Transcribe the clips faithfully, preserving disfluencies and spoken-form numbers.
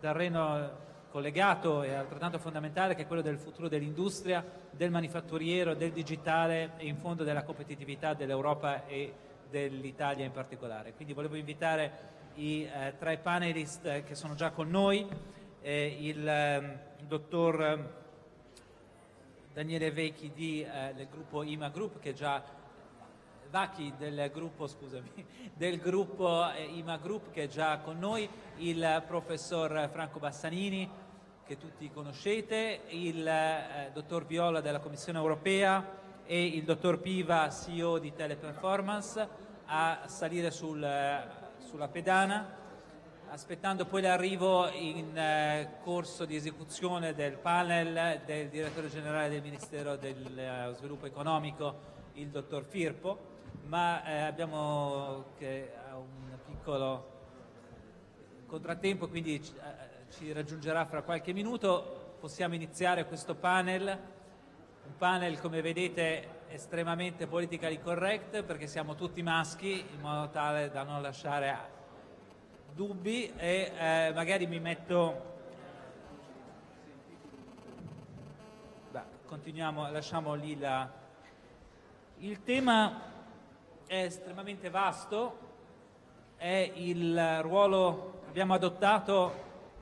terreno collegato e altrettanto fondamentale, che è quello del futuro dell'industria, del manifatturiero, del digitale e in fondo della competitività dell'Europa e dell'Italia in particolare. Quindi volevo invitare i eh, tre panelist eh, che sono già con noi, eh, il eh, dottor Daniele Vacchi di, eh, del gruppo I M A Group, che già Vacchi del gruppo, scusami, del gruppo eh, I M A Group, che è già con noi, il professor Franco Bassanini, che tutti conoscete, il eh, dottor Viola della Commissione Europea e il dottor Piva, C E O di Teleperformance, a salire sul, eh, sulla pedana, aspettando poi l'arrivo in eh, corso di esecuzione del panel del direttore generale del Ministero del eh, Sviluppo Economico, il dottor Firpo, ma eh, abbiamo che, un piccolo contrattempo, quindi ci, eh, ci raggiungerà fra qualche minuto. Possiamo iniziare questo panel, un panel come vedete estremamente politically correct, perché siamo tutti maschi, in modo tale da non lasciare dubbi, e eh, magari mi metto, beh, continuiamo, lasciamo lì la... Il tema è estremamente vasto, è il ruolo, abbiamo adottato,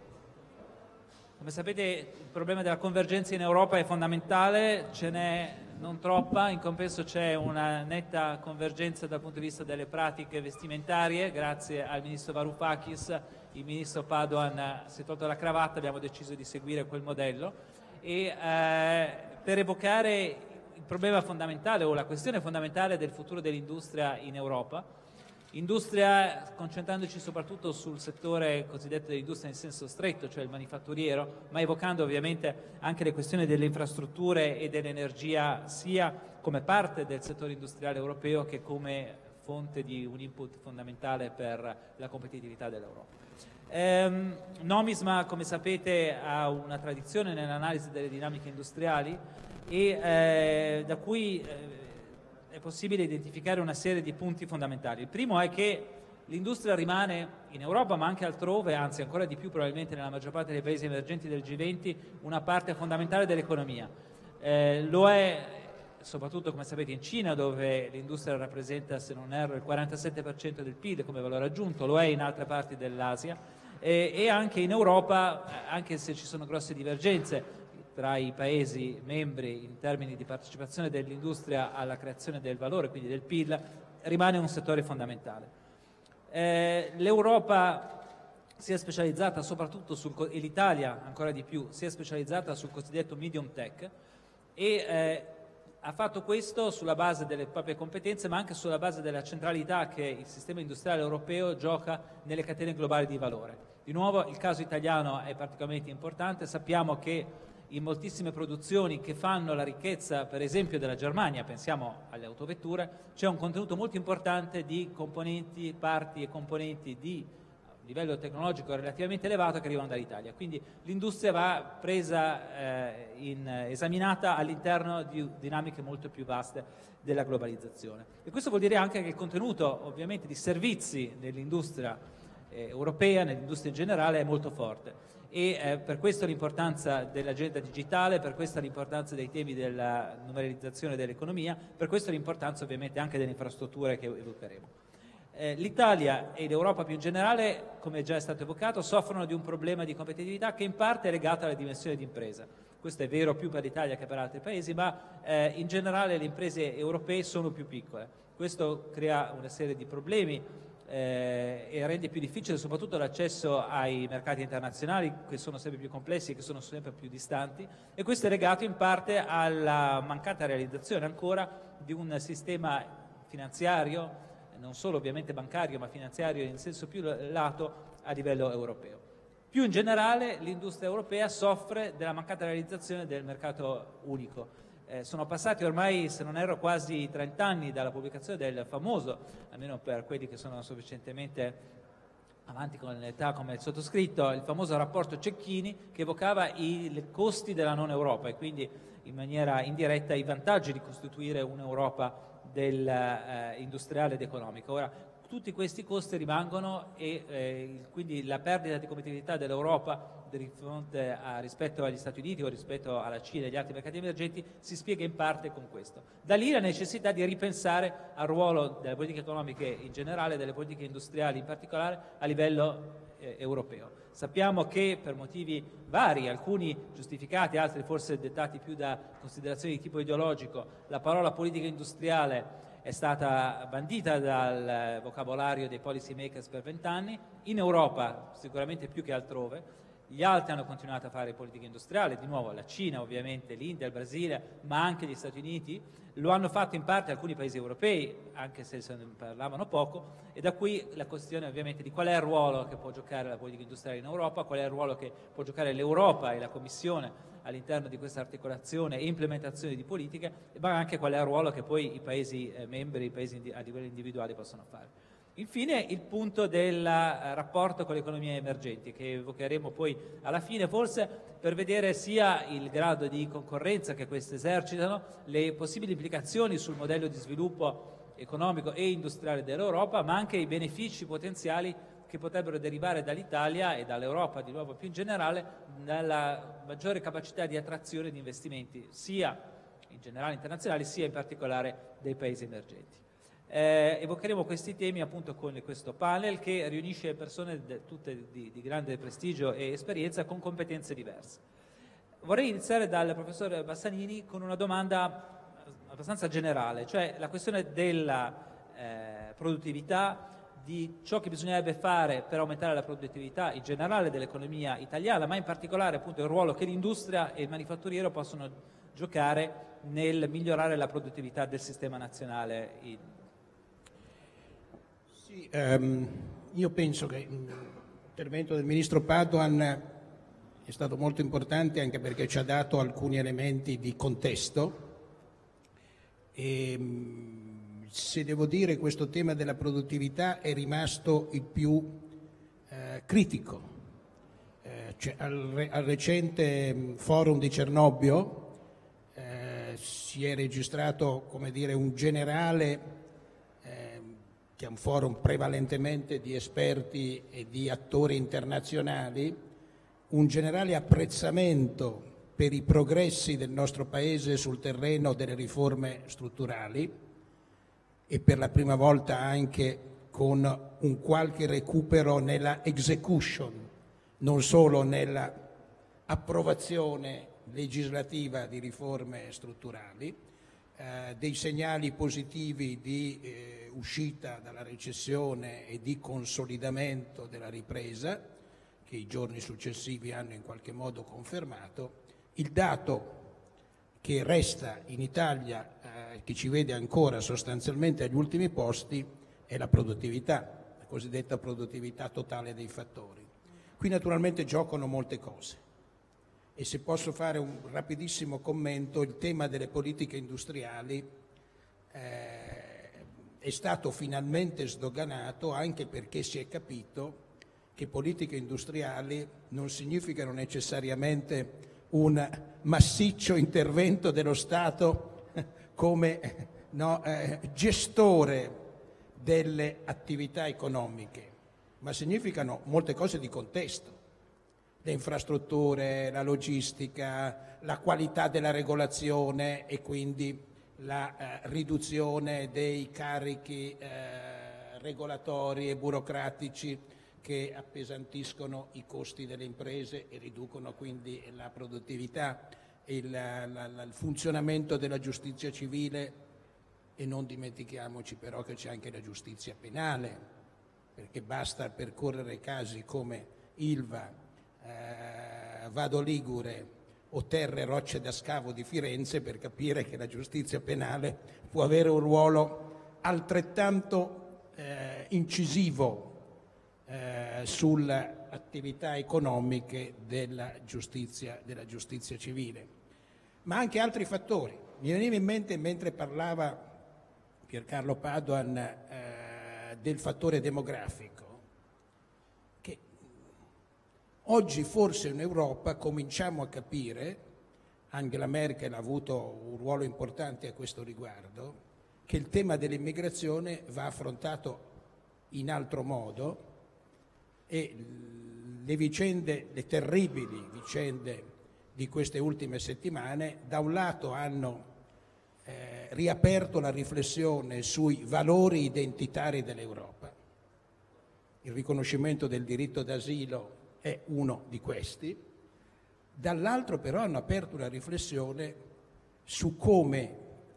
come sapete il problema della convergenza in Europa è fondamentale, ce n'è non troppa, in compenso c'è una netta convergenza dal punto di vista delle pratiche vestimentarie. Grazie al ministro Varoufakis, il ministro Padoan si è tolto la cravatta, abbiamo deciso di seguire quel modello, e eh, per evocare il problema fondamentale o la questione fondamentale del futuro dell'industria in Europa, industria concentrandoci soprattutto sul settore cosiddetto dell'industria in senso stretto, cioè il manifatturiero, ma evocando ovviamente anche le questioni delle infrastrutture e dell'energia, sia come parte del settore industriale europeo che come fonte di un input fondamentale per la competitività dell'Europa. Ehm, NOMISMA, come sapete, ha una tradizione nell'analisi delle dinamiche industriali e eh, da cui eh, è possibile identificare una serie di punti fondamentali. Il primo è che l'industria rimane in Europa, ma anche altrove, anzi ancora di più probabilmente nella maggior parte dei paesi emergenti del G venti, una parte fondamentale dell'economia. Eh, lo è soprattutto, come sapete, in Cina, dove l'industria rappresenta, se non erro, il quarantasette per cento del P I L come valore aggiunto, lo è in altre parti dell'Asia, eh, e anche in Europa, anche se ci sono grosse divergenze tra i Paesi membri in termini di partecipazione dell'industria alla creazione del valore, quindi del P I L, rimane un settore fondamentale. Eh, L'Europa si è specializzata soprattutto sul, e l'Italia ancora di più, si è specializzata sul cosiddetto medium tech e eh, ha fatto questo sulla base delle proprie competenze, ma anche sulla base della centralità che il sistema industriale europeo gioca nelle catene globali di valore. Di nuovo il caso italiano è particolarmente importante, sappiamo che in moltissime produzioni che fanno la ricchezza, per esempio, della Germania, pensiamo alle autovetture, c'è un contenuto molto importante di componenti, parti e componenti di livello tecnologico relativamente elevato che arrivano dall'Italia. Quindi l'industria va presa, eh, in, esaminata all'interno di dinamiche molto più vaste della globalizzazione. E questo vuol dire anche che il contenuto, ovviamente, di servizi nell'industria eh, europea, nell'industria in generale, è molto forte. E eh, per questo l'importanza dell'agenda digitale, per questo l'importanza dei temi della numerizzazione dell'economia, per questo l'importanza ovviamente anche delle infrastrutture che evocheremo. Eh, L'Italia e l'Europa più in generale, come già è stato evocato, soffrono di un problema di competitività che in parte è legato alla dimensione di impresa. Questo è vero più per l'Italia che per altri paesi, ma eh, in generale le imprese europee sono più piccole. Questo crea una serie di problemi Eh, e rende più difficile soprattutto l'accesso ai mercati internazionali, che sono sempre più complessi e che sono sempre più distanti, e questo è legato in parte alla mancata realizzazione ancora di un sistema finanziario, non solo ovviamente bancario, ma finanziario in senso più lato a livello europeo. Più in generale l'industria europea soffre della mancata realizzazione del mercato unico. Eh, sono passati ormai, se non erro, quasi trent'anni dalla pubblicazione del famoso, almeno per quelli che sono sufficientemente avanti con l'età come il sottoscritto, il famoso rapporto Cecchini, che evocava i costi della non Europa e quindi in maniera indiretta i vantaggi di costituire un'Europa del, eh, industriale ed economica. Ora, tutti questi costi rimangono e eh, quindi la perdita di competitività dell'Europa di fronte a, rispetto agli Stati Uniti o rispetto alla Cina e agli altri mercati emergenti si spiega in parte con questo. Da lì la necessità di ripensare al ruolo delle politiche economiche in generale e delle politiche industriali in particolare a livello eh, europeo. Sappiamo che per motivi vari, alcuni giustificati, altri forse dettati più da considerazioni di tipo ideologico, la parola politica industriale è stata bandita dal vocabolario dei policy makers per vent'anni, in Europa sicuramente più che altrove. Gli altri hanno continuato a fare politica industriale, di nuovo la Cina ovviamente, l'India, il Brasile, ma anche gli Stati Uniti, lo hanno fatto in parte alcuni paesi europei, anche se se ne parlavano poco, e da qui la questione ovviamente di qual è il ruolo che può giocare la politica industriale in Europa, qual è il ruolo che può giocare l'Europa e la Commissione all'interno di questa articolazione e implementazione di politiche, ma anche qual è il ruolo che poi i Paesi eh, membri, i Paesi a livello individuale possono fare. Infine il punto del eh, rapporto con le economie emergenti, che evocheremo poi alla fine, forse per vedere sia il grado di concorrenza che queste esercitano, le possibili implicazioni sul modello di sviluppo economico e industriale dell'Europa, ma anche i benefici potenziali che potrebbero derivare dall'Italia e dall'Europa di nuovo più in generale dalla maggiore capacità di attrazione di investimenti sia in generale internazionali sia in particolare dei paesi emergenti. Eh, evocheremo questi temi appunto con questo panel che riunisce persone de, tutte di, di grande prestigio e esperienza con competenze diverse. Vorrei iniziare dal professor Bassanini con una domanda abbastanza generale, cioè la questione della eh, produttività, di ciò che bisognerebbe fare per aumentare la produttività in generale dell'economia italiana, ma in particolare appunto il ruolo che l'industria e il manifatturiero possono giocare nel migliorare la produttività del sistema nazionale. In... Sì, um, io penso che l'intervento del Ministro Padoan è stato molto importante anche perché ci ha dato alcuni elementi di contesto e se devo dire questo tema della produttività è rimasto il più eh, critico. Eh, cioè, al, re, al recente forum di Cernobbio eh, si è registrato, come dire, un generale, eh, che è un forum prevalentemente di esperti e di attori internazionali, un generale apprezzamento per i progressi del nostro Paese sul terreno delle riforme strutturali, e per la prima volta anche con un qualche recupero nella execution, non solo nella approvazione legislativa di riforme strutturali, eh, dei segnali positivi di eh, uscita dalla recessione e di consolidamento della ripresa, che i giorni successivi hanno in qualche modo confermato. Il dato che resta in Italia, eh, che ci vede ancora sostanzialmente agli ultimi posti, è la produttività, la cosiddetta produttività totale dei fattori. Qui naturalmente giocano molte cose e se posso fare un rapidissimo commento, il tema delle politiche industriali eh, è stato finalmente sdoganato anche perché si è capito che politiche industriali non significano necessariamente un massiccio intervento dello Stato come no, eh, gestore delle attività economiche, ma significano molte cose di contesto, le infrastrutture, la logistica, la qualità della regolazione e quindi la eh, riduzione dei carichi eh, regolatori e burocratici che appesantiscono i costi delle imprese e riducono quindi la produttività, il, la, la, il funzionamento della giustizia civile e non dimentichiamoci però che c'è anche la giustizia penale, perché basta percorrere casi come Ilva, eh, Vado Ligure o Terre Rocce da Scavo di Firenze per capire che la giustizia penale può avere un ruolo altrettanto eh, incisivo Eh, sulle attività economiche della giustizia, della giustizia civile, ma anche altri fattori. Mi veniva in mente mentre parlava Piercarlo Padoan eh, del fattore demografico, che oggi forse in Europa cominciamo a capire, Angela Merkel ha avuto un ruolo importante a questo riguardo, che il tema dell'immigrazione va affrontato in altro modo, e le vicende, le terribili vicende di queste ultime settimane, da un lato hanno eh, riaperto la riflessione sui valori identitari dell'Europa. Il riconoscimento del diritto d'asilo è uno di questi, dall'altro però hanno aperto una riflessione su come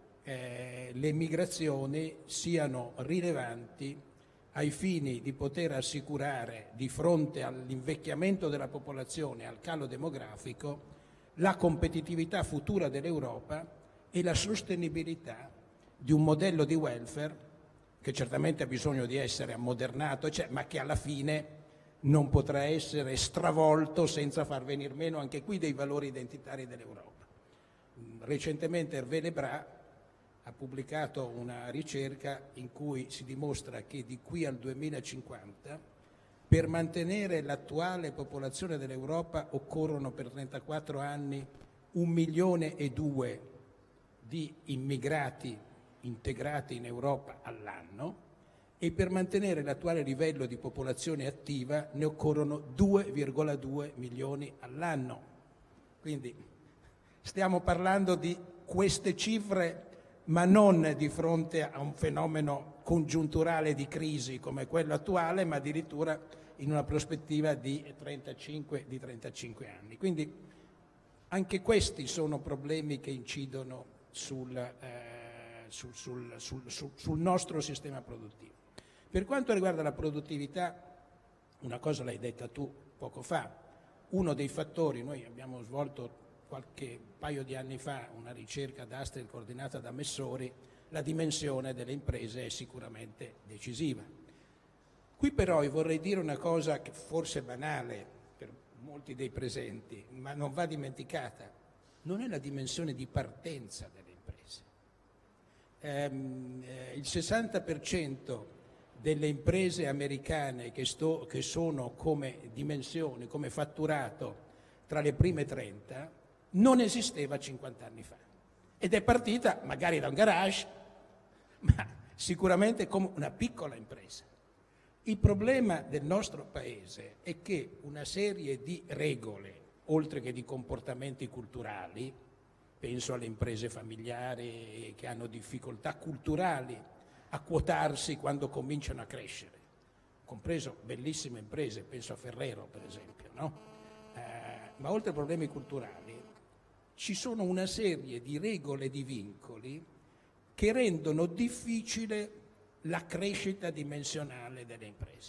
eh, le migrazioni siano rilevanti ai fini di poter assicurare, di fronte all'invecchiamento della popolazione, al calo demografico, la competitività futura dell'Europa e la sostenibilità di un modello di welfare che certamente ha bisogno di essere ammodernato, cioè, ma che alla fine non potrà essere stravolto senza far venir meno anche qui dei valori identitari dell'Europa. Recentemente Hervé Lebrun ha pubblicato una ricerca in cui si dimostra che di qui al duemilacinquanta per mantenere l'attuale popolazione dell'Europa occorrono per trentaquattro anni un milione e due di immigrati integrati in Europa all'anno, e per mantenere l'attuale livello di popolazione attiva ne occorrono due virgola due milioni all'anno. Quindi stiamo parlando di queste cifre, ma non di fronte a un fenomeno congiunturale di crisi come quello attuale, ma addirittura in una prospettiva di trentacinque, di trentacinque anni. Quindi anche questi sono problemi che incidono sul, eh, sul, sul, sul, sul, sul nostro sistema produttivo. Per quanto riguarda la produttività, una cosa l'hai detta tu poco fa, uno dei fattori, noi abbiamo svolto qualche paio di anni fa una ricerca d'Astel coordinata da Messori, la dimensione delle imprese è sicuramente decisiva. Qui però io vorrei dire una cosa che forse è banale per molti dei presenti, ma non va dimenticata: non è la dimensione di partenza delle imprese. Ehm, eh, il sessanta per cento delle imprese americane che, sto, che sono come dimensione, come fatturato tra le prime trenta, non esisteva cinquanta anni fa, ed è partita magari da un garage, ma sicuramente come una piccola impresa. Il problema del nostro paese è che una serie di regole, oltre che di comportamenti culturali, penso alle imprese familiari che hanno difficoltà culturali a quotarsi quando cominciano a crescere, compreso bellissime imprese, penso a Ferrero per esempio, no? Eh, ma oltre ai problemi culturali ci sono una serie di regole e di vincoli che rendono difficile la crescita dimensionale delle imprese.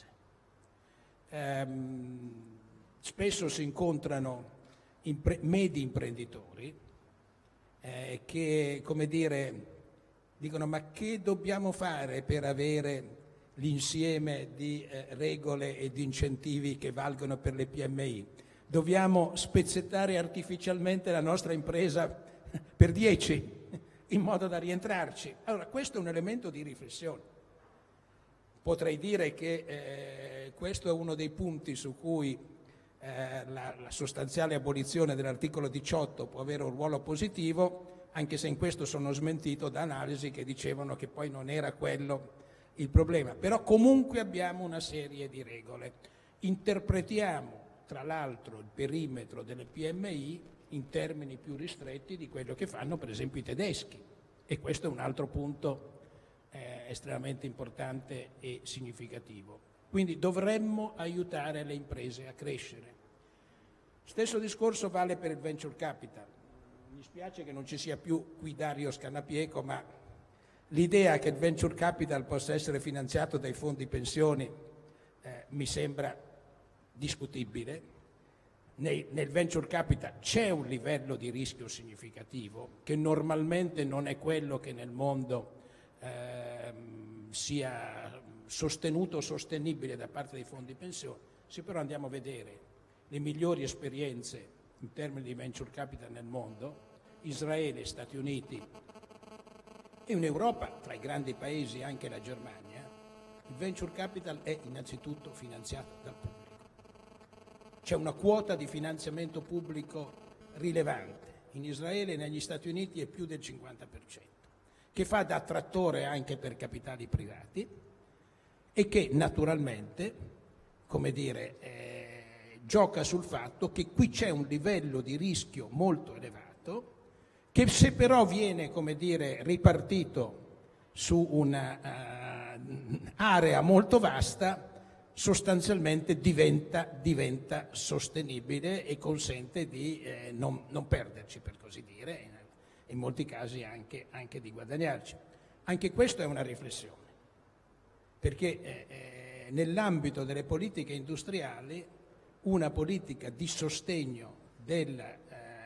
Ehm, spesso si incontrano impre- medi imprenditori eh, che, come dire, dicono: ma che dobbiamo fare per avere l'insieme di eh, regole e di incentivi che valgono per le P M I? Dobbiamo spezzettare artificialmente la nostra impresa per dieci in modo da rientrarci. Allora, questo è un elemento di riflessione. Potrei dire che eh, questo è uno dei punti su cui eh, la, la sostanziale abolizione dell'articolo diciotto può avere un ruolo positivo, anche se in questo sono smentito da analisi che dicevano che poi non era quello il problema. Però comunque abbiamo una serie di regole. Interpretiamo tra l'altro il perimetro delle P M I in termini più ristretti di quello che fanno per esempio i tedeschi, e questo è un altro punto eh, estremamente importante e significativo. Quindi dovremmo aiutare le imprese a crescere. Stesso discorso vale per il venture capital. Mi spiace che non ci sia più qui Dario Scannapieco, ma l'idea che il venture capital possa essere finanziato dai fondi pensioni eh, mi sembra discutibile. Nel, nel venture capital c'è un livello di rischio significativo che normalmente non è quello che nel mondo eh, sia sostenuto o sostenibile da parte dei fondi pensione. Se però andiamo a vedere le migliori esperienze in termini di venture capital nel mondo, Israele, Stati Uniti e in Europa, tra i grandi paesi anche la Germania, il venture capital è innanzitutto finanziato dal pubblico. C'è una quota di finanziamento pubblico rilevante. In Israele e negli Stati Uniti è più del cinquanta per cento, che fa da attrattore anche per capitali privati e che naturalmente, come dire, eh, gioca sul fatto che qui c'è un livello di rischio molto elevato, che se però viene, come dire, ripartito su un'area uh, molto vasta, sostanzialmente diventa, diventa sostenibile e consente di eh, non, non perderci, per così dire, in, in molti casi anche, anche di guadagnarci. Anche questo è una riflessione, perché eh, eh, nell'ambito delle politiche industriali una politica di sostegno del, eh,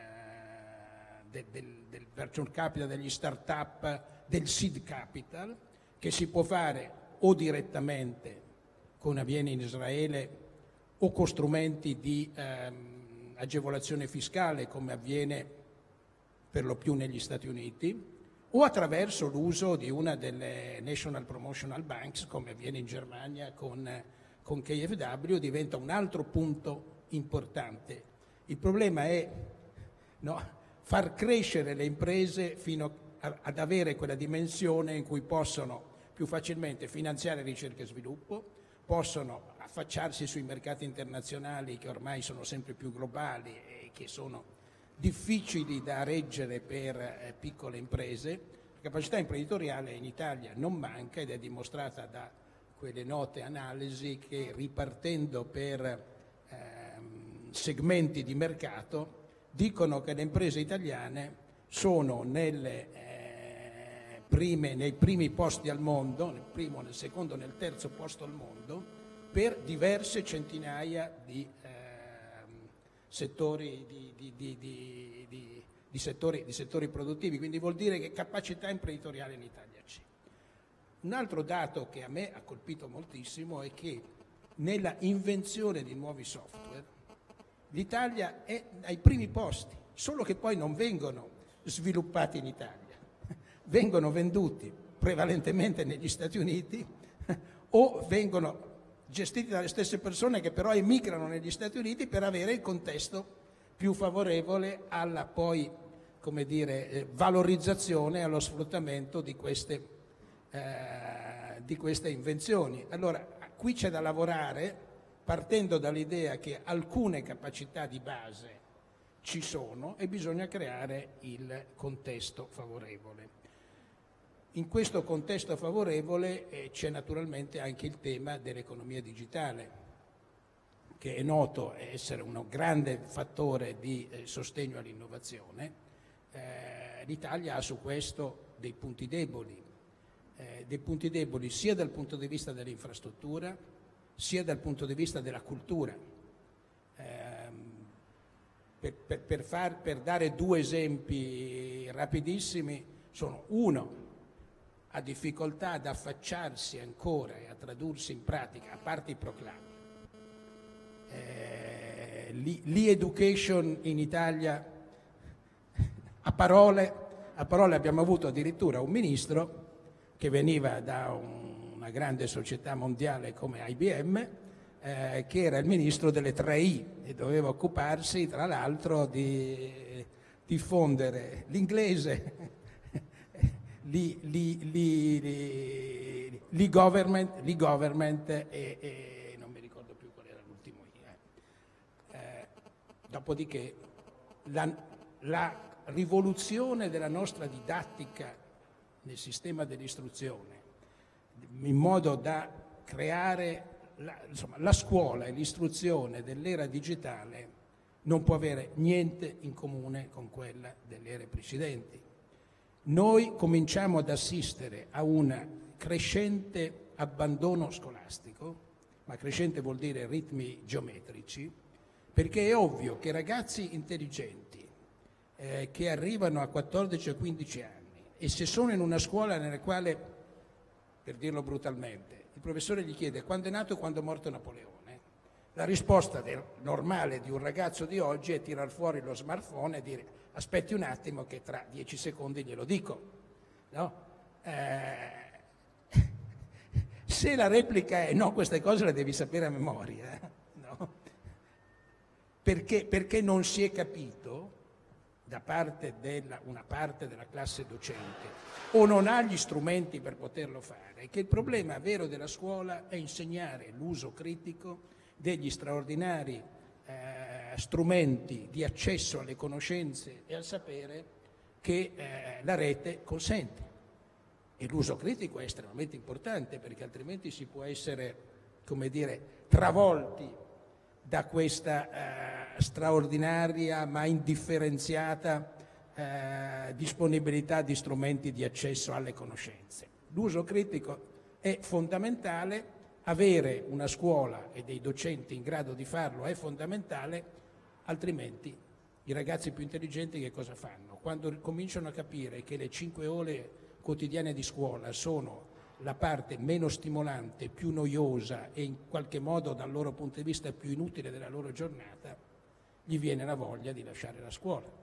del, del, del venture capital, degli start-up, del seed capital, che si può fare o direttamente, come avviene in Israele, o con strumenti di ehm, agevolazione fiscale, come avviene per lo più negli Stati Uniti, o attraverso l'uso di una delle National Promotional Banks, come avviene in Germania con, con K F W, diventa un altro punto importante. Il problema è, no, far crescere le imprese fino a, ad avere quella dimensione in cui possono più facilmente finanziare ricerca e sviluppo, possono affacciarsi sui mercati internazionali che ormai sono sempre più globali e che sono difficili da reggere per eh, piccole imprese. La capacità imprenditoriale in Italia non manca ed è dimostrata da quelle note analisi che, ripartendo per ehm, segmenti di mercato, dicono che le imprese italiane sono nelle, eh, prime, nei primi posti al mondo, nel primo, nel secondo, nel terzo posto al mondo, per diverse centinaia di eh, settori, di, di, di, di, di, di, settori, di settori produttivi, quindi vuol dire che capacità imprenditoriale in Italia c'è. Un altro dato che a me ha colpito moltissimo è che nella invenzione di nuovi software l'Italia è ai primi posti, solo che poi non vengono sviluppati in Italia, vengono venduti prevalentemente negli Stati Uniti o vengono gestiti dalle stesse persone che però emigrano negli Stati Uniti per avere il contesto più favorevole alla poi, come dire, eh, valorizzazione e allo sfruttamento di queste, eh, di queste invenzioni. Allora, qui c'è da lavorare partendo dall'idea che alcune capacità di base ci sono e bisogna creare il contesto favorevole. In questo contesto favorevole eh, c'è naturalmente anche il tema dell'economia digitale, che è noto essere un grande fattore di eh, sostegno all'innovazione. Eh, L'Italia ha su questo dei punti deboli, eh, dei punti deboli sia dal punto di vista dell'infrastruttura, sia dal punto di vista della cultura. Eh, per, per, per, far, per dare due esempi rapidissimi, sono uno, ha difficoltà ad affacciarsi ancora e a tradursi in pratica, a parte i proclami. Eh, l'e-education in Italia, a parole, a parole abbiamo avuto addirittura un ministro che veniva da un, una grande società mondiale come I B M, eh, che era il ministro delle tre I e doveva occuparsi tra l'altro di diffondere l'inglese, l'e-government, l'e-government e, e non mi ricordo più qual era l'ultimo I. Eh. Eh, dopodiché la, la rivoluzione della nostra didattica nel sistema dell'istruzione, in modo da creare la, insomma, la scuola e l'istruzione dell'era digitale non può avere niente in comune con quella delle ere precedenti. Noi cominciamo ad assistere a un crescente abbandono scolastico, ma crescente vuol dire ritmi geometrici, perché è ovvio che ragazzi intelligenti eh, che arrivano a quattordici o quindici anni e se sono in una scuola nella quale, per dirlo brutalmente, il professore gli chiede quando è nato e quando è morto Napoleone, la risposta del, normale di un ragazzo di oggi è tirar fuori lo smartphone e dire aspetti un attimo che tra dieci secondi glielo dico, no? Eh, se la replica è no, queste cose le devi sapere a memoria, no? Perché, perché non si è capito da parte della una parte della classe docente o non ha gli strumenti per poterlo fare, che il problema vero della scuola è insegnare l'uso critico degli straordinari eh, strumenti di accesso alle conoscenze e al sapere che eh, la rete consente. E l'uso critico è estremamente importante, perché altrimenti si può essere, come dire, travolti da questa eh, straordinaria ma indifferenziata eh, disponibilità di strumenti di accesso alle conoscenze. L'uso critico è fondamentale, avere una scuola e dei docenti in grado di farlo è fondamentale, altrimenti i ragazzi più intelligenti che cosa fanno? Quando cominciano a capire che le cinque ore quotidiane di scuola sono la parte meno stimolante, più noiosa e in qualche modo dal loro punto di vista più inutile della loro giornata, gli viene la voglia di lasciare la scuola.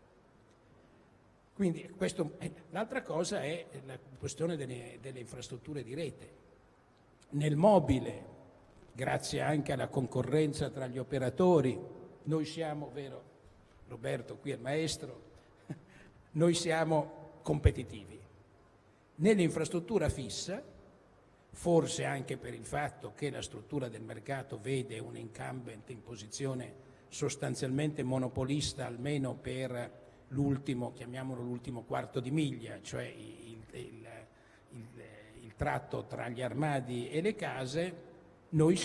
Quindi questo, eh, l'altra cosa è la questione delle, delle infrastrutture di rete. Nel mobile, grazie anche alla concorrenza tra gli operatori, noi siamo, vero Roberto, qui è il maestro, noi siamo competitivi. Nell'infrastruttura fissa, forse anche per il fatto che la struttura del mercato vede un incumbent in posizione sostanzialmente monopolista, almeno per l'ultimo, chiamiamolo l'ultimo quarto di miglia, cioè il, il, il, il tratto tra gli armadi e le case, noi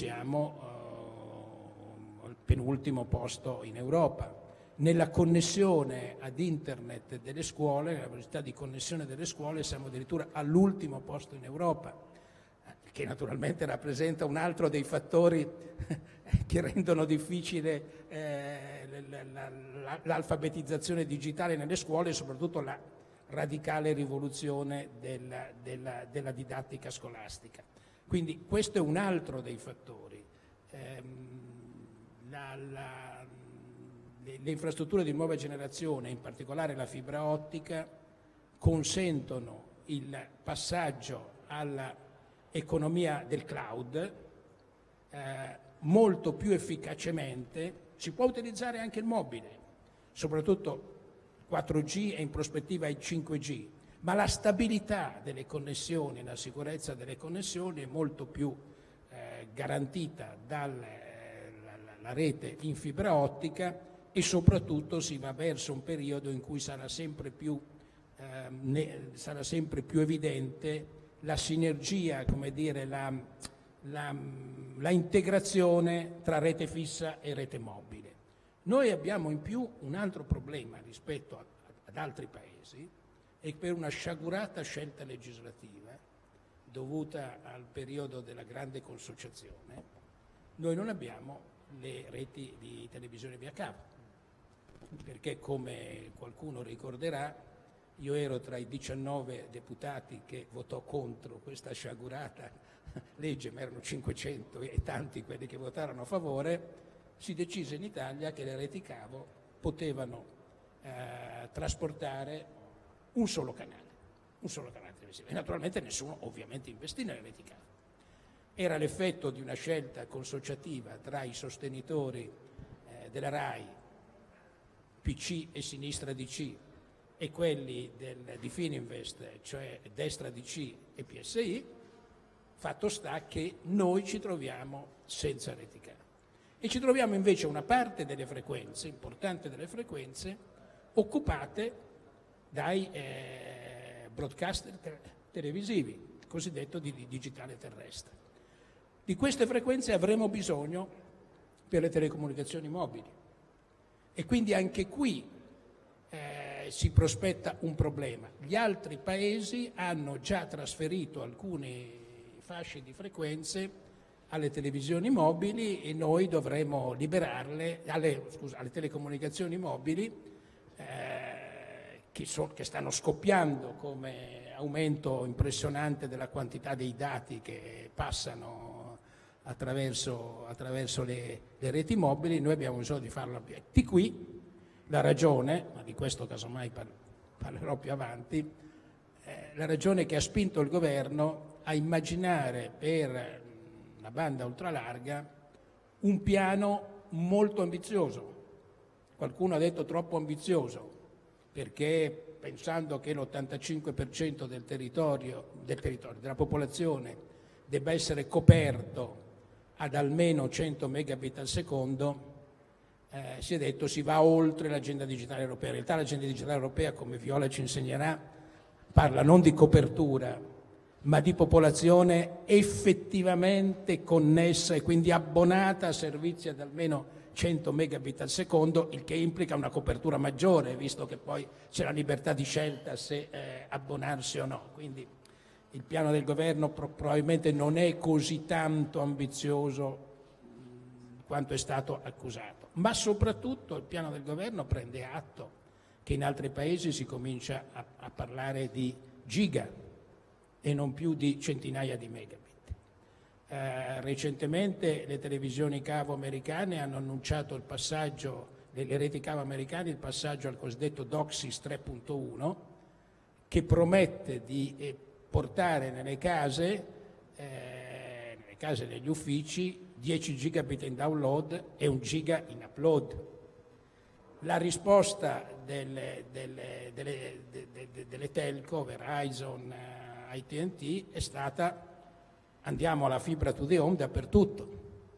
siamo uh, al penultimo posto in Europa. Nella connessione ad internet delle scuole, nella velocità di connessione delle scuole, siamo addirittura all'ultimo posto in Europa, che naturalmente rappresenta un altro dei fattori che rendono difficile eh, l'alfabetizzazione digitale nelle scuole e soprattutto la radicale rivoluzione della, della, della didattica scolastica. Quindi questo è un altro dei fattori. Eh, la, la, le, le infrastrutture di nuova generazione, in particolare la fibra ottica, consentono il passaggio all'economia del cloud eh, molto più efficacemente. Si può utilizzare anche il mobile, soprattutto quattro G e in prospettiva il cinque G, ma la stabilità delle connessioni, la sicurezza delle connessioni è molto più eh, garantita dalla eh, rete in fibra ottica, e soprattutto si va verso un periodo in cui sarà sempre più, eh, ne, sarà sempre più evidente la sinergia, come dire, la, la, la integrazione tra rete fissa e rete mobile. Noi abbiamo in più un altro problema rispetto a, ad altri paesi, e per una sciagurata scelta legislativa dovuta al periodo della grande consociazione, noi non abbiamo le reti di televisione via cavo, perché, come qualcuno ricorderà, io ero tra i diciannove deputati che votò contro questa sciagurata legge, ma erano cinquecento e tanti quelli che votarono a favore. Si decise in Italia che le reti cavo potevano eh, trasportare un solo canale, un solo canale televisivo, e naturalmente nessuno ovviamente investì nelle reti cavo. Era l'effetto di una scelta consociativa tra i sostenitori eh, della RAI, P C e sinistra D C, e quelli del, di Fininvest, cioè destra D C e P S I. Fatto sta che noi ci troviamo senza reti cavo e ci troviamo invece una parte delle frequenze, importante delle frequenze, occupate dai eh, broadcaster te- televisivi, cosiddetto di, di digitale terrestre. Di queste frequenze avremo bisogno per le telecomunicazioni mobili, e quindi anche qui eh, si prospetta un problema. Gli altri paesi hanno già trasferito alcuni fasce di frequenze alle televisioni mobili, e noi dovremo liberarle, alle, scusa, alle telecomunicazioni mobili, eh, che, so, che stanno scoppiando come aumento impressionante della quantità dei dati che passano attraverso, attraverso le, le reti mobili. Noi abbiamo bisogno di farlo. Di qui la ragione, ma di questo casomai par- parlerò più avanti, eh, la ragione che ha spinto il governo a immaginare per la banda ultralarga un piano molto ambizioso. Qualcuno ha detto troppo ambizioso, perché pensando che l'ottantacinque per cento del territorio, del territorio, della popolazione debba essere coperto ad almeno cento megabit al secondo, eh, si è detto si va oltre l'agenda digitale europea. In realtà l'agenda digitale europea, come Viola ci insegnerà, parla non di copertura, ma di popolazione effettivamente connessa e quindi abbonata a servizi ad almeno cento megabit al secondo, il che implica una copertura maggiore, visto che poi c'è la libertà di scelta se eh, abbonarsi o no. Quindi il piano del governo pro- probabilmente non è così tanto ambizioso mh, quanto è stato accusato, ma soprattutto il piano del governo prende atto che in altri paesi si comincia a, a parlare di giga e non più di centinaia di megabit. Eh, recentemente le televisioni cavo americane hanno annunciato il passaggio, le reti cavo americane, il passaggio al cosiddetto DOCSIS tre punto uno, che promette di eh, portare nelle case, eh, nelle case e negli uffici dieci gigabit in download e un giga in upload. La risposta delle, delle, delle, delle, delle telco, Verizon, eh, I T and T, è stata: andiamo alla fibra to the home dappertutto.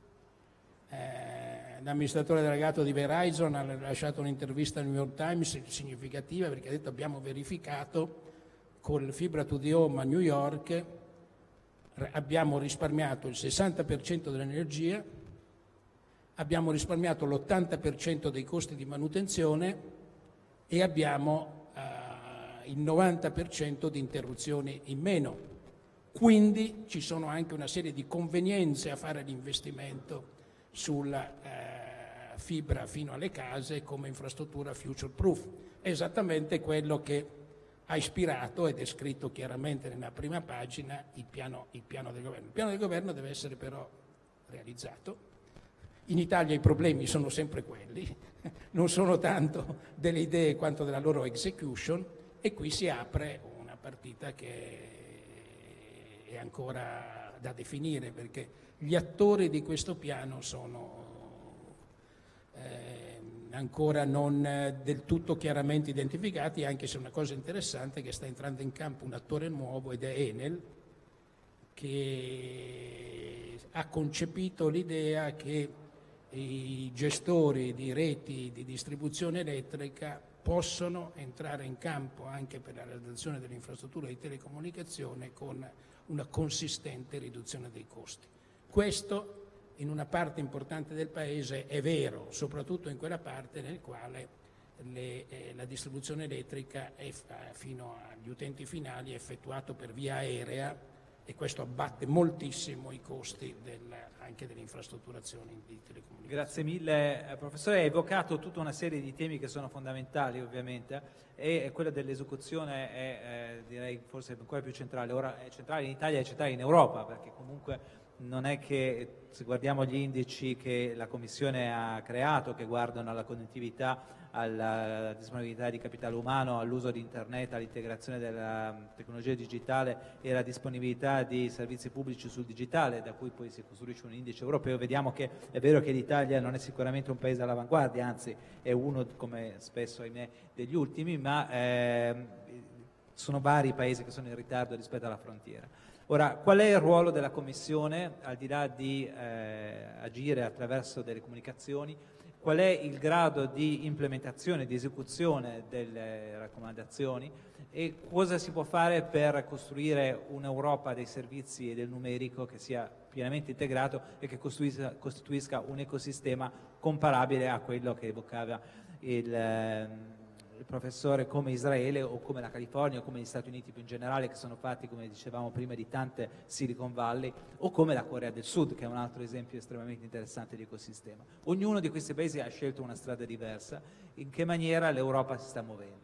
Eh, l'amministratore delegato di Verizon ha lasciato un'intervista al New York Times significativa, perché ha detto: abbiamo verificato col fibra to the home a New York, abbiamo risparmiato il sessanta per cento dell'energia, abbiamo risparmiato l'ottanta per cento dei costi di manutenzione e abbiamo eh, il novanta per cento di interruzioni in meno. Quindi ci sono anche una serie di convenienze a fare l'investimento sulla eh, fibra fino alle case come infrastruttura future proof. È esattamente quello che ha ispirato ed è scritto chiaramente nella prima pagina il piano, il piano del governo. Il piano del governo deve essere però realizzato. In Italia i problemi sono sempre quelli, non sono tanto delle idee quanto della loro execution, e qui si apre una partita che è ancora da definire, perché gli attori di questo piano sono eh, ancora non del tutto chiaramente identificati, anche se una cosa interessante è che sta entrando in campo un attore nuovo, ed è Enel, che ha concepito l'idea che i gestori di reti di distribuzione elettrica possono entrare in campo anche per la realizzazione dell'infrastruttura di telecomunicazione con una consistente riduzione dei costi. Questo in una parte importante del paese è vero, soprattutto in quella parte nel quale le, eh, la distribuzione elettrica è, fino agli utenti finali è effettuato per via aerea, e questo abbatte moltissimo i costi del, anche dell'infrastrutturazione di telecomunicazione. Grazie mille, professore. Hai evocato tutta una serie di temi che sono fondamentali, ovviamente, e quella dell'esecuzione è, eh, direi, forse ancora più centrale. Ora è centrale in Italia e centrale in Europa, perché comunque non è che, se guardiamo gli indici che la Commissione ha creato, che guardano alla connettività, alla disponibilità di capitale umano, all'uso di internet, all'integrazione della tecnologia digitale e alla disponibilità di servizi pubblici sul digitale, da cui poi si costruisce un indice europeo, vediamo che è vero che l'Italia non è sicuramente un paese all'avanguardia, anzi è uno, come spesso ahimè, degli ultimi, ma eh, sono vari i paesi che sono in ritardo rispetto alla frontiera. Ora, qual è il ruolo della Commissione, al di là di eh, agire attraverso delle comunicazioni? Qual è il grado di implementazione, di esecuzione delle raccomandazioni, e cosa si può fare per costruire un'Europa dei servizi e del numerico che sia pienamente integrato e che costituisca, costituisca un ecosistema comparabile a quello che evocava il, eh, il professore, come Israele o come la California o come gli Stati Uniti più in generale, che sono fatti, come dicevamo prima, di tante Silicon Valley, o come la Corea del Sud, che è un altro esempio estremamente interessante di ecosistema. Ognuno di questi paesi ha scelto una strada diversa. In che maniera l'Europa si sta muovendo?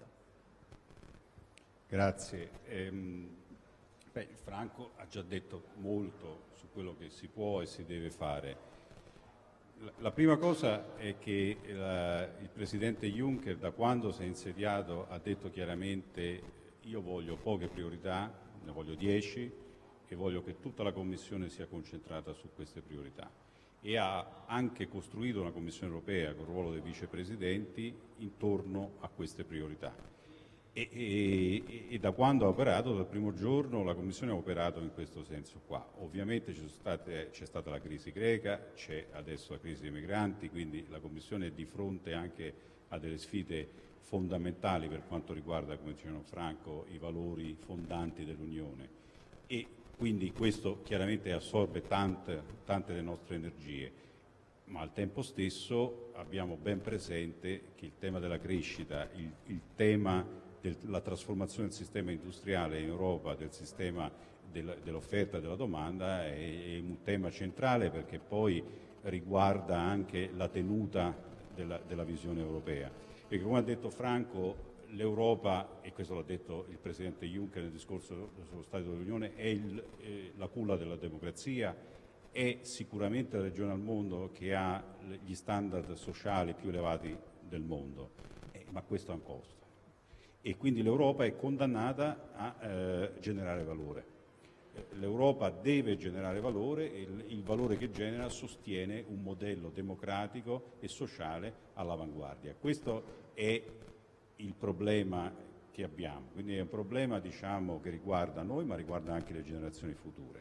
Grazie. Ehm, beh, Franco ha già detto molto su quello che si può e si deve fare. La, la prima cosa è che la, il Presidente Juncker, da quando si è insediato, ha detto chiaramente: io voglio poche priorità, ne voglio dieci, e voglio che tutta la Commissione sia concentrata su queste priorità. E ha anche costruito una Commissione europea con il ruolo dei vicepresidenti intorno a queste priorità. E, e, e da quando ha operato, dal primo giorno, la Commissione ha operato in questo senso qua. Ovviamente c'è stata la crisi greca, c'è adesso la crisi dei migranti, quindi la Commissione è di fronte anche a delle sfide fondamentali per quanto riguarda, come diceva Franco, i valori fondanti dell'Unione. E quindi questo chiaramente assorbe tante, tante delle nostre energie, ma al tempo stesso abbiamo ben presente che il tema della crescita, il, il tema della trasformazione del sistema industriale in Europa, del sistema del, dell'offerta e della domanda è, è un tema centrale, perché poi riguarda anche la tenuta della, della visione europea. Perché, come ha detto Franco, l'Europa, e questo l'ha detto il Presidente Juncker nel discorso sullo Stato dell'Unione, è il, eh, la culla della democrazia, è sicuramente la regione al mondo che ha gli standard sociali più elevati del mondo, eh, ma questo ha un costo. E quindi l'Europa è condannata a eh, generare valore. L'Europa deve generare valore e il, il valore che genera sostiene un modello democratico e sociale all'avanguardia. Questo è il problema che abbiamo, quindi è un problema, diciamo, che riguarda noi ma riguarda anche le generazioni future.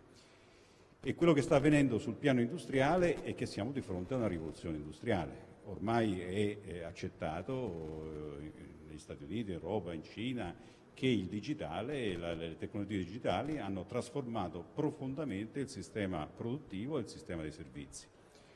E quello che sta avvenendo sul piano industriale è che siamo di fronte a una rivoluzione industriale. Ormai è, è accettato eh, negli Stati Uniti, in Europa, in Cina, che il digitale e la, le tecnologie digitali hanno trasformato profondamente il sistema produttivo e il sistema dei servizi.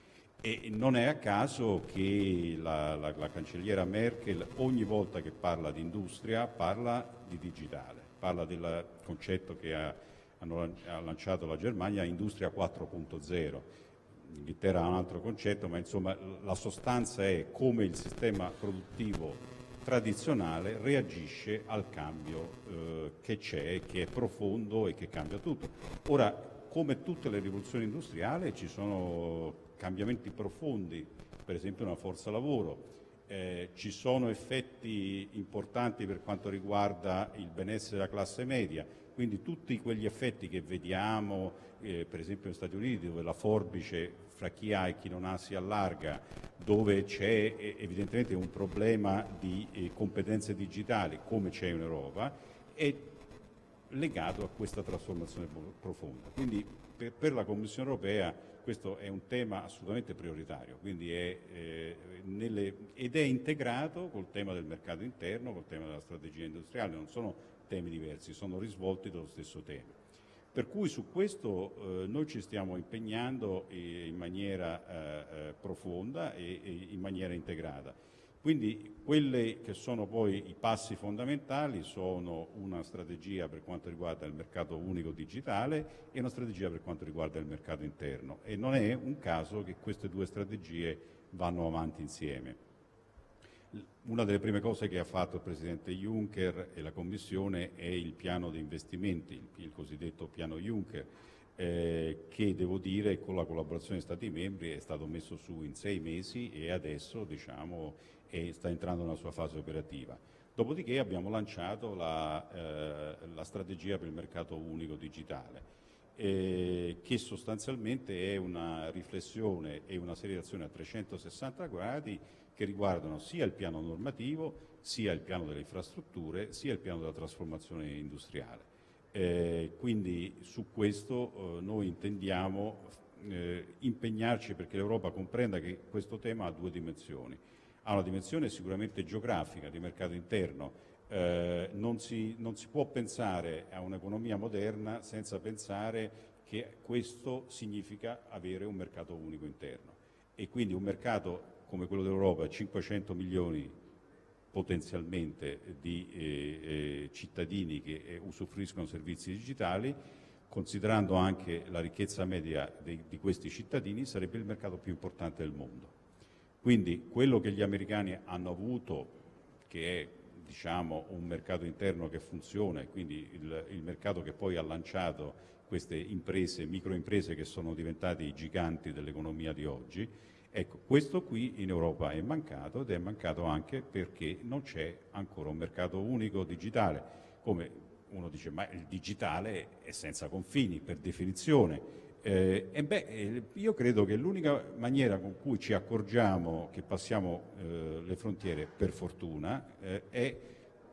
E non è a caso che la, la, la cancelliera Merkel ogni volta che parla di industria parla di digitale, parla del concetto che ha, hanno, ha lanciato la Germania, Industria quattro punto zero. L'Inghilterra ha un altro concetto, ma insomma la sostanza è come il sistema produttivo tradizionale reagisce al cambio eh, che c'è, che è profondo e che cambia tutto. Ora, come tutte le rivoluzioni industriali, ci sono cambiamenti profondi, per esempio nella forza lavoro, eh, ci sono effetti importanti per quanto riguarda il benessere della classe media, quindi tutti quegli effetti che vediamo, eh, per esempio negli Stati Uniti, dove la forbice fra chi ha e chi non ha si allarga, dove c'è eh, evidentemente un problema di eh, competenze digitali, come c'è in Europa, è legato a questa trasformazione profonda. Quindi per, per la Commissione europea questo è un tema assolutamente prioritario, quindi è, eh, nelle, ed è integrato col tema del mercato interno, col tema della strategia industriale, non sono temi diversi, sono risvolti dallo stesso tema. Per cui su questo eh, noi ci stiamo impegnando eh, in maniera eh, eh, profonda e, e in maniera integrata. Quindi quelli che sono poi i passi fondamentali sono una strategia per quanto riguarda il mercato unico digitale e una strategia per quanto riguarda il mercato interno. E non è un caso che queste due strategie vanno avanti insieme. Una delle prime cose che ha fatto il Presidente Juncker e la Commissione è il piano di investimenti, il cosiddetto piano Juncker, eh, che devo dire con la collaborazione degli Stati membri è stato messo su in sei mesi e adesso diciamo, è, sta entrando nella sua fase operativa. Dopodiché abbiamo lanciato la, eh, la strategia per il mercato unico digitale, eh, che sostanzialmente è una riflessione e una serie di azioni a trecentosessanta gradi che riguardano sia il piano normativo, sia il piano delle infrastrutture, sia il piano della trasformazione industriale. Eh, quindi su questo eh, noi intendiamo eh, impegnarci perché l'Europa comprenda che questo tema ha due dimensioni. Ha una dimensione sicuramente geografica, di mercato interno. Eh, non, si, non si può pensare a un'economia moderna senza pensare che questo significa avere un mercato unico interno. E quindi un mercato come quello dell'Europa, cinquecento milioni potenzialmente di eh, eh, cittadini che eh, usufruiscono servizi digitali, considerando anche la ricchezza media di, di questi cittadini, sarebbe il mercato più importante del mondo. Quindi quello che gli americani hanno avuto, che è diciamo, un mercato interno che funziona, e quindi il, il mercato che poi ha lanciato queste imprese, microimprese che sono diventate i giganti dell'economia di oggi. Ecco, questo qui in Europa è mancato ed è mancato anche perché non c'è ancora un mercato unico digitale. Come uno dice, ma il digitale è senza confini, per definizione. Eh, e beh, io credo che l'unica maniera con cui ci accorgiamo che passiamo eh, le frontiere, per fortuna, eh, è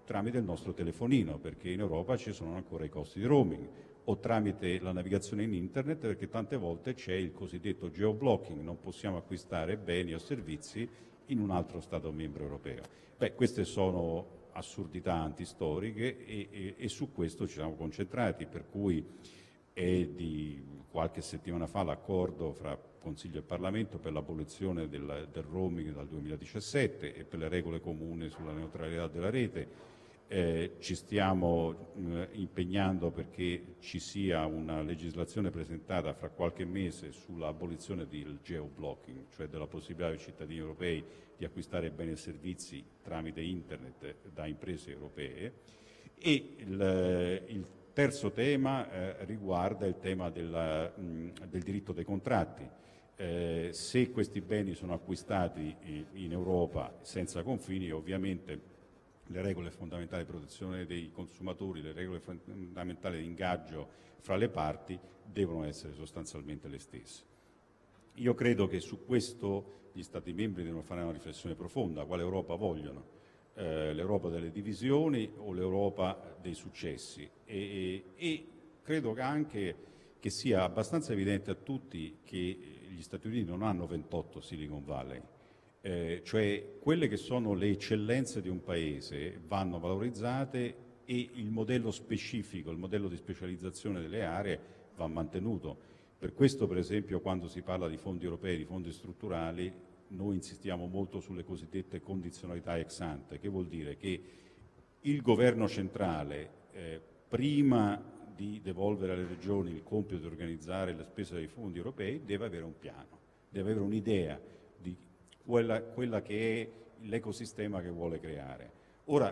tramite il nostro telefonino, perché in Europa ci sono ancora i costi di roaming, o tramite la navigazione in internet, perché tante volte c'è il cosiddetto geoblocking, non possiamo acquistare beni o servizi in un altro Stato membro europeo. Beh, queste sono assurdità antistoriche e, e, e su questo ci siamo concentrati, per cui è di qualche settimana fa l'accordo fra Consiglio e Parlamento per l'abolizione del, del roaming dal duemiladiciassette e per le regole comuni sulla neutralità della rete. Eh, ci stiamo eh, impegnando perché ci sia una legislazione presentata fra qualche mese sull'abolizione del geoblocking, cioè della possibilità dei cittadini europei di acquistare beni e servizi tramite internet da imprese europee. E il, il terzo tema eh, riguarda il tema della, mh, del diritto dei contratti. Eh, se questi beni sono acquistati in Europa senza confini, ovviamente le regole fondamentali di protezione dei consumatori, le regole fondamentali di ingaggio fra le parti devono essere sostanzialmente le stesse. Io credo che su questo gli Stati membri devono fare una riflessione profonda: quale Europa vogliono? Eh, L'Europa delle divisioni o l'Europa dei successi? E, e, e credo che anche che sia abbastanza evidente a tutti che gli Stati Uniti non hanno ventotto Silicon Valley. Eh, cioè quelle che sono le eccellenze di un paese vanno valorizzate e il modello specifico, il modello di specializzazione delle aree va mantenuto. Per questo, per esempio, quando si parla di fondi europei, di fondi strutturali, noi insistiamo molto sulle cosiddette condizionalità ex ante, che vuol dire che il governo centrale, eh, prima di devolvere alle regioni il compito di organizzare le spese dei fondi europei, deve avere un piano, deve avere un'idea di Quella, quella che è l'ecosistema che vuole creare. Ora,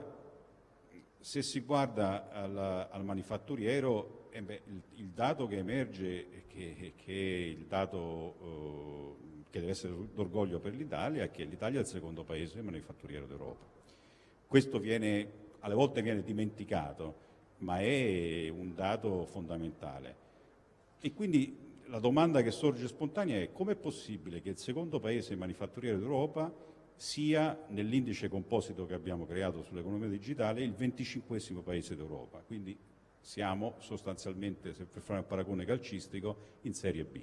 se si guarda al, al manifatturiero, eh beh, il, il dato che emerge, che, che è il dato eh, che deve essere d'orgoglio per l'Italia, è che l'Italia è il secondo paese manifatturiero d'Europa. Questo viene, alle volte viene dimenticato, ma è un dato fondamentale. E quindi la domanda che sorge spontanea è: com'è possibile che il secondo paese manifatturiero d'Europa sia, nell'indice composito che abbiamo creato sull'economia digitale, il venticinquesimo paese d'Europa? Quindi siamo sostanzialmente, se per fare un paragone calcistico, in Serie B.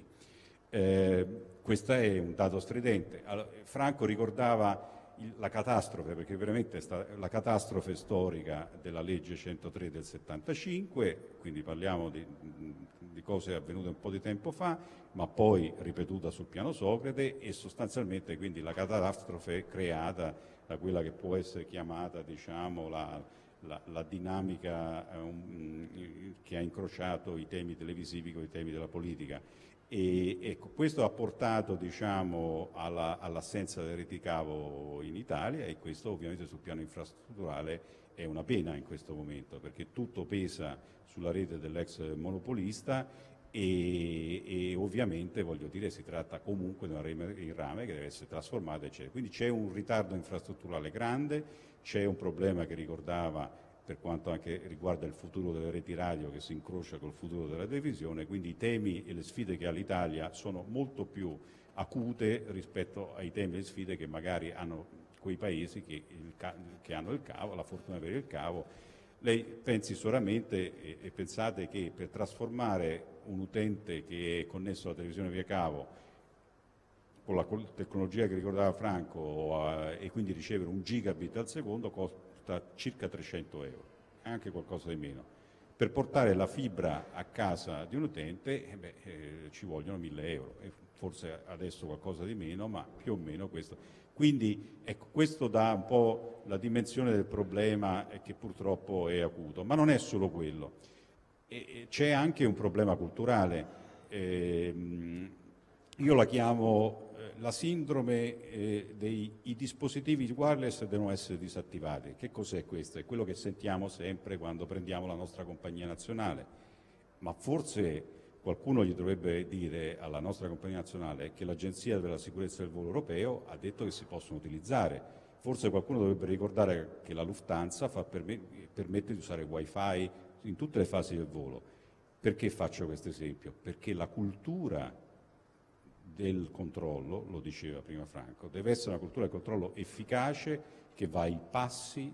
Eh, questo è un dato stridente. Allora, Franco ricordava il, la catastrofe, perché veramente è stata la catastrofe storica della legge centotré del settantacinque, quindi parliamo di, di cose avvenute un po' di tempo fa, ma poi ripetuta sul piano Socrate, e sostanzialmente quindi la catastrofe creata da quella che può essere chiamata, diciamo, la, la, la dinamica eh, um, che ha incrociato i temi televisivi con i temi della politica. E ecco, questo ha portato, diciamo, alla, all'assenza del reti-cavo in Italia, e questo ovviamente sul piano infrastrutturale è una pena in questo momento, perché tutto pesa sulla rete dell'ex monopolista e, e ovviamente, voglio dire, si tratta comunque di una rete in rame che deve essere trasformata, eccetera. Quindi c'è un ritardo infrastrutturale grande, c'è un problema che ricordava per quanto anche riguarda il futuro delle reti radio, che si incrocia col futuro della televisione, quindi i temi e le sfide che ha l'Italia sono molto più acute rispetto ai temi e le sfide che magari hanno quei paesi che, il, che hanno il cavo, la fortuna di avere il cavo. Lei pensi solamente e, e pensate che per trasformare un utente che è connesso alla televisione via cavo con la tecnologia che ricordava Franco eh, e quindi ricevere un gigabit al secondo costa circa trecento euro, anche qualcosa di meno. Per portare la fibra a casa di un utente eh beh, eh, ci vogliono mille euro, e forse adesso qualcosa di meno, ma più o meno questo. Quindi ecco, questo dà un po' la dimensione del problema eh, che purtroppo è acuto, ma non è solo quello. E, e c'è anche un problema culturale. Eh, io la chiamo la sindrome eh, dei i dispositivi wireless devono essere disattivati. Che cos'è questo? È quello che sentiamo sempre quando prendiamo la nostra compagnia nazionale, ma forse qualcuno gli dovrebbe dire alla nostra compagnia nazionale che l'Agenzia per la sicurezza del volo europeo ha detto che si possono utilizzare. Forse qualcuno dovrebbe ricordare che la Lufthansa fa perme- permette di usare wifi in tutte le fasi del volo. Perché faccio questo esempio? Perché la cultura del controllo, lo diceva prima Franco, deve essere una cultura del controllo efficace che va ai passi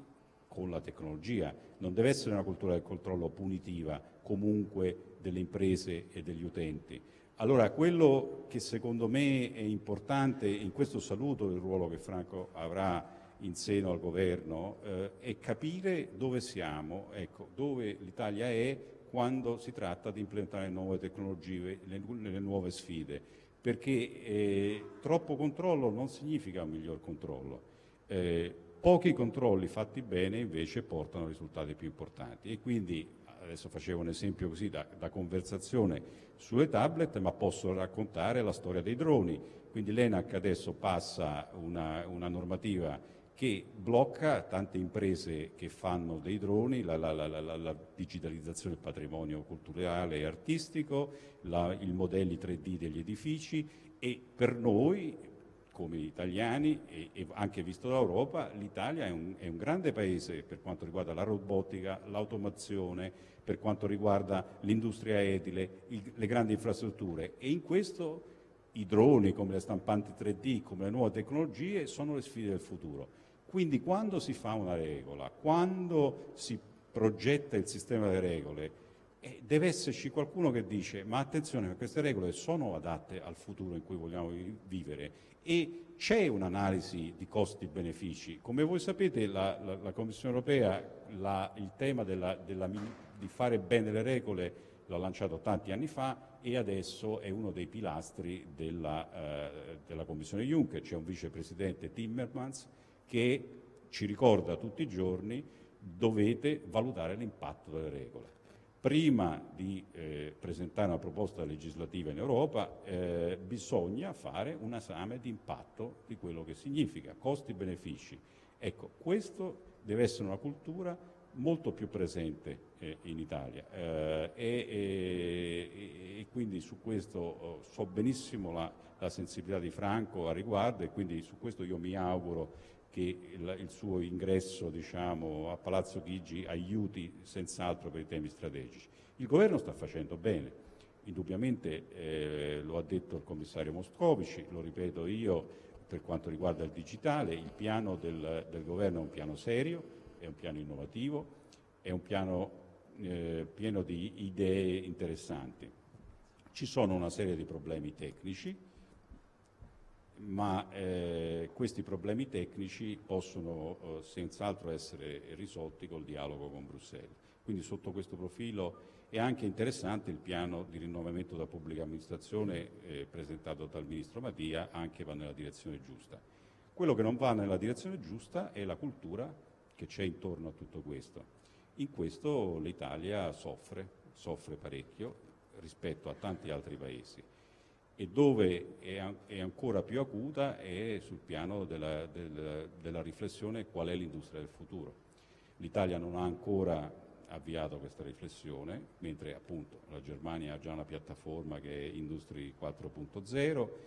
con la tecnologia, non deve essere una cultura del controllo punitiva comunque delle imprese e degli utenti. Allora, quello che secondo me è importante, in questo saluto del ruolo che Franco avrà in seno al governo, eh, è capire dove siamo, ecco, dove l'Italia è quando si tratta di implementare nuove tecnologie, le, le nuove sfide, perché eh, troppo controllo non significa un miglior controllo. Eh, pochi controlli fatti bene invece portano a risultati più importanti e quindi, adesso facevo un esempio così da, da conversazione sulle tablet, ma posso raccontare la storia dei droni. Quindi l'ENAC adesso passa una, una normativa che blocca tante imprese che fanno dei droni, la, la, la, la, la digitalizzazione del patrimonio culturale e artistico, la, i modelli tre D degli edifici, e per noi, come italiani, e, e anche visto dall'Europa, l'Italia è un, è un grande paese per quanto riguarda la robotica, l'automazione, per quanto riguarda l'industria edile, il, le grandi infrastrutture, e in questo i droni, come le stampanti tre D, come le nuove tecnologie, sono le sfide del futuro. Quindi quando si fa una regola, quando si progetta il sistema delle regole, eh, deve esserci qualcuno che dice ma attenzione, queste regole sono adatte al futuro in cui vogliamo vivere, e c'è un'analisi di costi-benefici. Come voi sapete, la, la, la Commissione europea la, il tema della, della, di fare bene le regole l'ha lanciato tanti anni fa e adesso è uno dei pilastri della, eh, della Commissione Juncker. C'è un vicepresidente Timmermans che ci ricorda tutti i giorni: dovete valutare l'impatto delle regole. Prima di eh, presentare una proposta legislativa in Europa eh, bisogna fare un esame di impatto di quello che significa, costi-benefici. Ecco, questo deve essere una cultura molto più presente eh, in Italia eh, e, e, e quindi su questo oh, so benissimo la, la sensibilità di Franco a riguardo, e quindi su questo io mi auguro che il, il suo ingresso, diciamo, a Palazzo Chigi aiuti senz'altro per i temi strategici. Il governo sta facendo bene, indubbiamente eh, lo ha detto il commissario Moscovici, lo ripeto io per quanto riguarda il digitale. Il piano del, del governo è un piano serio, è un piano innovativo, è un piano eh, pieno di idee interessanti. Ci sono una serie di problemi tecnici, ma eh, questi problemi tecnici possono eh, senz'altro essere risolti col dialogo con Bruxelles. Quindi sotto questo profilo è anche interessante il piano di rinnovamento della pubblica amministrazione eh, presentato dal Ministro Mattia, anche va nella direzione giusta. Quello che non va nella direzione giusta è la cultura che c'è intorno a tutto questo. In questo l'Italia soffre, soffre parecchio rispetto a tanti altri paesi. E dove è, è ancora più acuta è sul piano della, della, della riflessione qual è l'industria del futuro. L'Italia non ha ancora avviato questa riflessione, mentre appunto la Germania ha già una piattaforma che è Industry quattro punto zero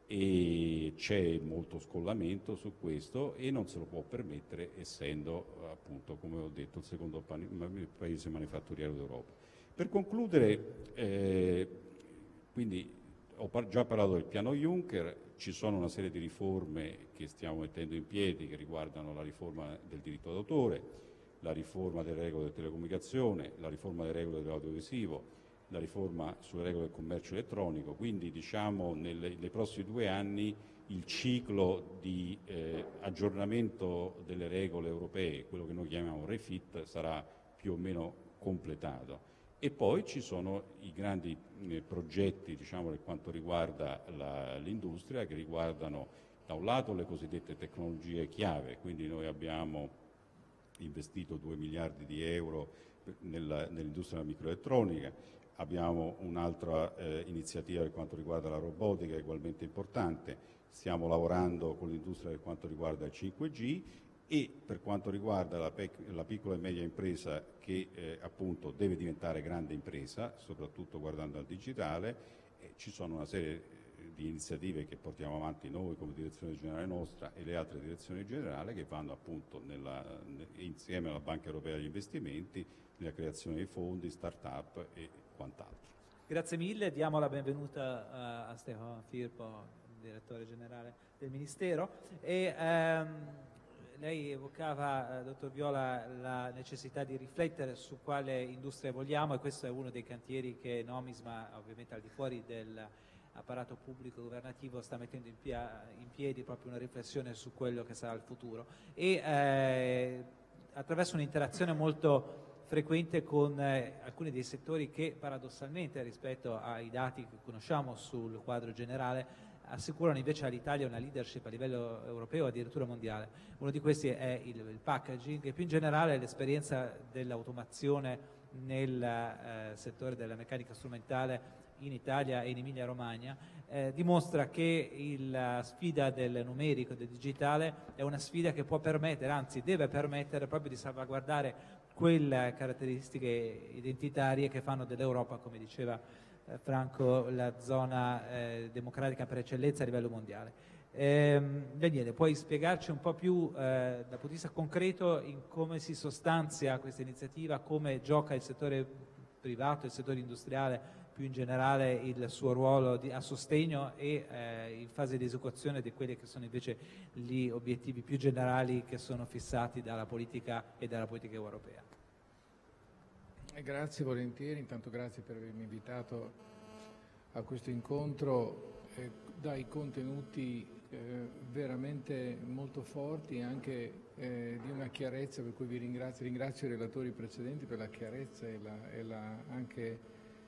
e c'è molto scollamento su questo e non se lo può permettere, essendo appunto, come ho detto, il secondo paese manifatturiero d'Europa. Per concludere, eh, quindi ho par- già parlato del piano Juncker, ci sono una serie di riforme che stiamo mettendo in piedi che riguardano la riforma del diritto d'autore, la riforma delle regole della telecomunicazione, la riforma delle regole dell'audiovisivo, la riforma sulle regole del commercio elettronico. Quindi diciamo nelle, nei prossimi due anni il ciclo di eh, aggiornamento delle regole europee, quello che noi chiamiamo refit, sarà più o meno completato. E poi ci sono i grandi eh, progetti, diciamo, per quanto riguarda la, l'industria, che riguardano da un lato le cosiddette tecnologie chiave, quindi noi abbiamo investito due miliardi di euro nella, nell'industria della microelettronica, abbiamo un'altra eh, iniziativa per quanto riguarda la robotica ugualmente importante, stiamo lavorando con l'industria per quanto riguarda il cinque G, e per quanto riguarda la, pec- la piccola e media impresa che eh, appunto deve diventare grande impresa, soprattutto guardando al digitale, eh, ci sono una serie di iniziative che portiamo avanti noi come direzione generale nostra e le altre direzioni generali che vanno appunto nella, insieme alla Banca Europea degli Investimenti nella creazione di fondi, start-up e quant'altro. Grazie mille, diamo la benvenuta a, a Stefano Firpo, direttore generale del Ministero. E, ehm, lei evocava, eh, dottor Viola, la necessità di riflettere su quale industria vogliamo, e questo è uno dei cantieri che NOMISMA, ovviamente al di fuori dell'apparato pubblico governativo, sta mettendo in, pia- in piedi proprio una riflessione su quello che sarà il futuro. E eh, attraverso un'interazione molto frequente con eh, alcuni dei settori che paradossalmente, rispetto ai dati che conosciamo sul quadro generale, assicurano invece all'Italia una leadership a livello europeo, addirittura mondiale. Uno di questi è il, il packaging, e più in generale l'esperienza dell'automazione nel eh, settore della meccanica strumentale in Italia e in Emilia Romagna eh, dimostra che la sfida del numerico, del digitale, è una sfida che può permettere, anzi deve permettere proprio di salvaguardare quelle caratteristiche identitarie che fanno dell'Europa, come diceva eh, Franco, la zona eh, democratica per eccellenza a livello mondiale. Ehm, Daniele, puoi spiegarci un po' più eh, dal punto di vista concreto in come si sostanzia questa iniziativa, come gioca il settore privato, il settore industriale più in generale, il suo ruolo di, a sostegno e eh, in fase di esecuzione di quelli che sono invece gli obiettivi più generali che sono fissati dalla politica e dalla politica europea. Grazie, volentieri. Intanto grazie per avermi invitato a questo incontro eh, dai contenuti eh, veramente molto forti e anche eh, di una chiarezza, per cui vi ringrazio. Ringrazio i relatori precedenti per la chiarezza e la, e la anche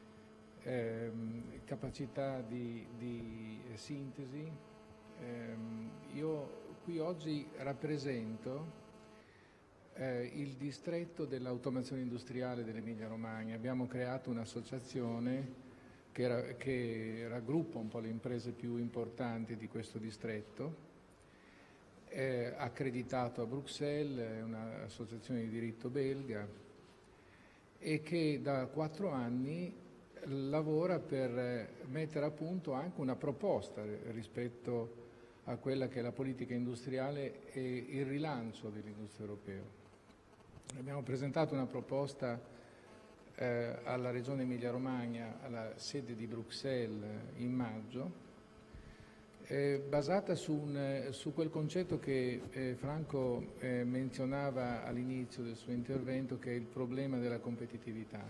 ehm, capacità di, di sintesi. Ehm, io qui oggi rappresento Eh, il distretto dell'automazione industriale dell'Emilia Romagna. Abbiamo creato un'associazione che, ra che raggruppa un po' le imprese più importanti di questo distretto, è accreditato a Bruxelles, è un'associazione di diritto belga e che da quattro anni lavora per mettere a punto anche una proposta rispetto a quella che è la politica industriale e il rilancio dell'industria europea. Abbiamo presentato una proposta eh, alla Regione Emilia-Romagna, alla sede di Bruxelles, in maggio, eh, basata su, un, su quel concetto che eh, Franco eh, menzionava all'inizio del suo intervento, che è il problema della competitività.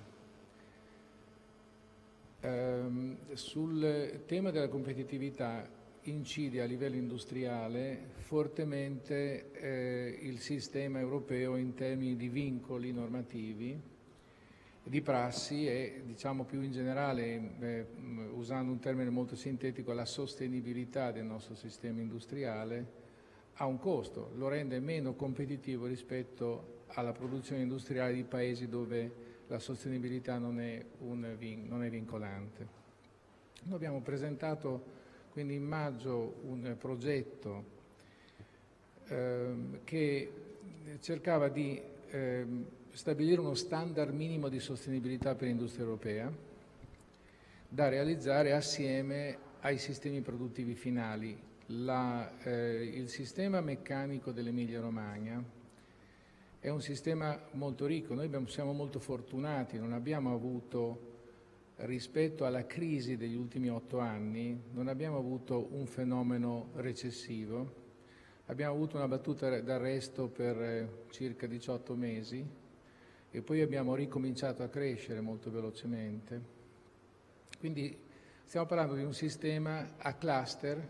Eh, sul tema della competitività incide a livello industriale fortemente eh, il sistema europeo in termini di vincoli normativi, di prassi e, diciamo più in generale, eh, usando un termine molto sintetico, la sostenibilità del nostro sistema industriale ha un costo, lo rende meno competitivo rispetto alla produzione industriale di paesi dove la sostenibilità non è, un, non è vincolante. Noi abbiamo presentato quindi in maggio un progetto eh, che cercava di eh, stabilire uno standard minimo di sostenibilità per l'industria europea da realizzare assieme ai sistemi produttivi finali. La, eh, il sistema meccanico dell'Emilia Romagna è un sistema molto ricco, noi abbiamo, siamo molto fortunati, non abbiamo avuto, rispetto alla crisi degli ultimi otto anni, non abbiamo avuto un fenomeno recessivo, abbiamo avuto una battuta d'arresto per circa diciotto mesi e poi abbiamo ricominciato a crescere molto velocemente. Quindi stiamo parlando di un sistema a cluster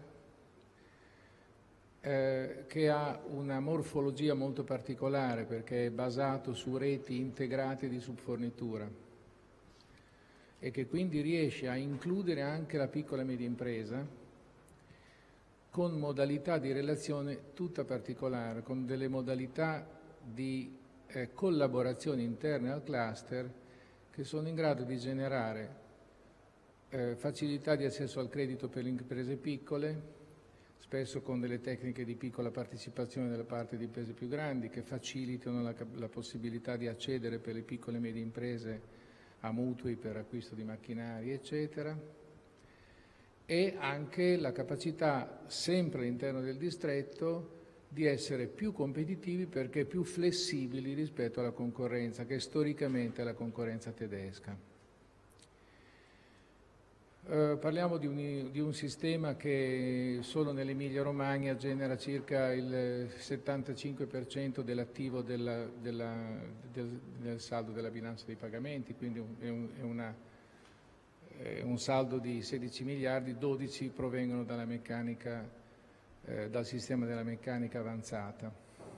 eh, che ha una morfologia molto particolare perché è basato su reti integrate di subfornitura e che quindi riesce a includere anche la piccola e media impresa con modalità di relazione tutta particolare, con delle modalità di eh, collaborazione interne al cluster che sono in grado di generare eh, facilità di accesso al credito per le imprese piccole, spesso con delle tecniche di piccola partecipazione dalla parte di imprese più grandi che facilitano la, la possibilità di accedere per le piccole e medie imprese a mutui per acquisto di macchinari, eccetera, e anche la capacità, sempre all'interno del distretto, di essere più competitivi perché più flessibili rispetto alla concorrenza, che storicamente è la concorrenza tedesca. Eh, parliamo di un, di un sistema che solo nell'Emilia Romagna genera circa il settantacinque per cento dell'attivo della, della, del, del saldo della bilancia dei pagamenti, quindi è un, è una, è un saldo di sedici miliardi, dodici provengono dalla meccanica, eh, dal sistema della meccanica avanzata.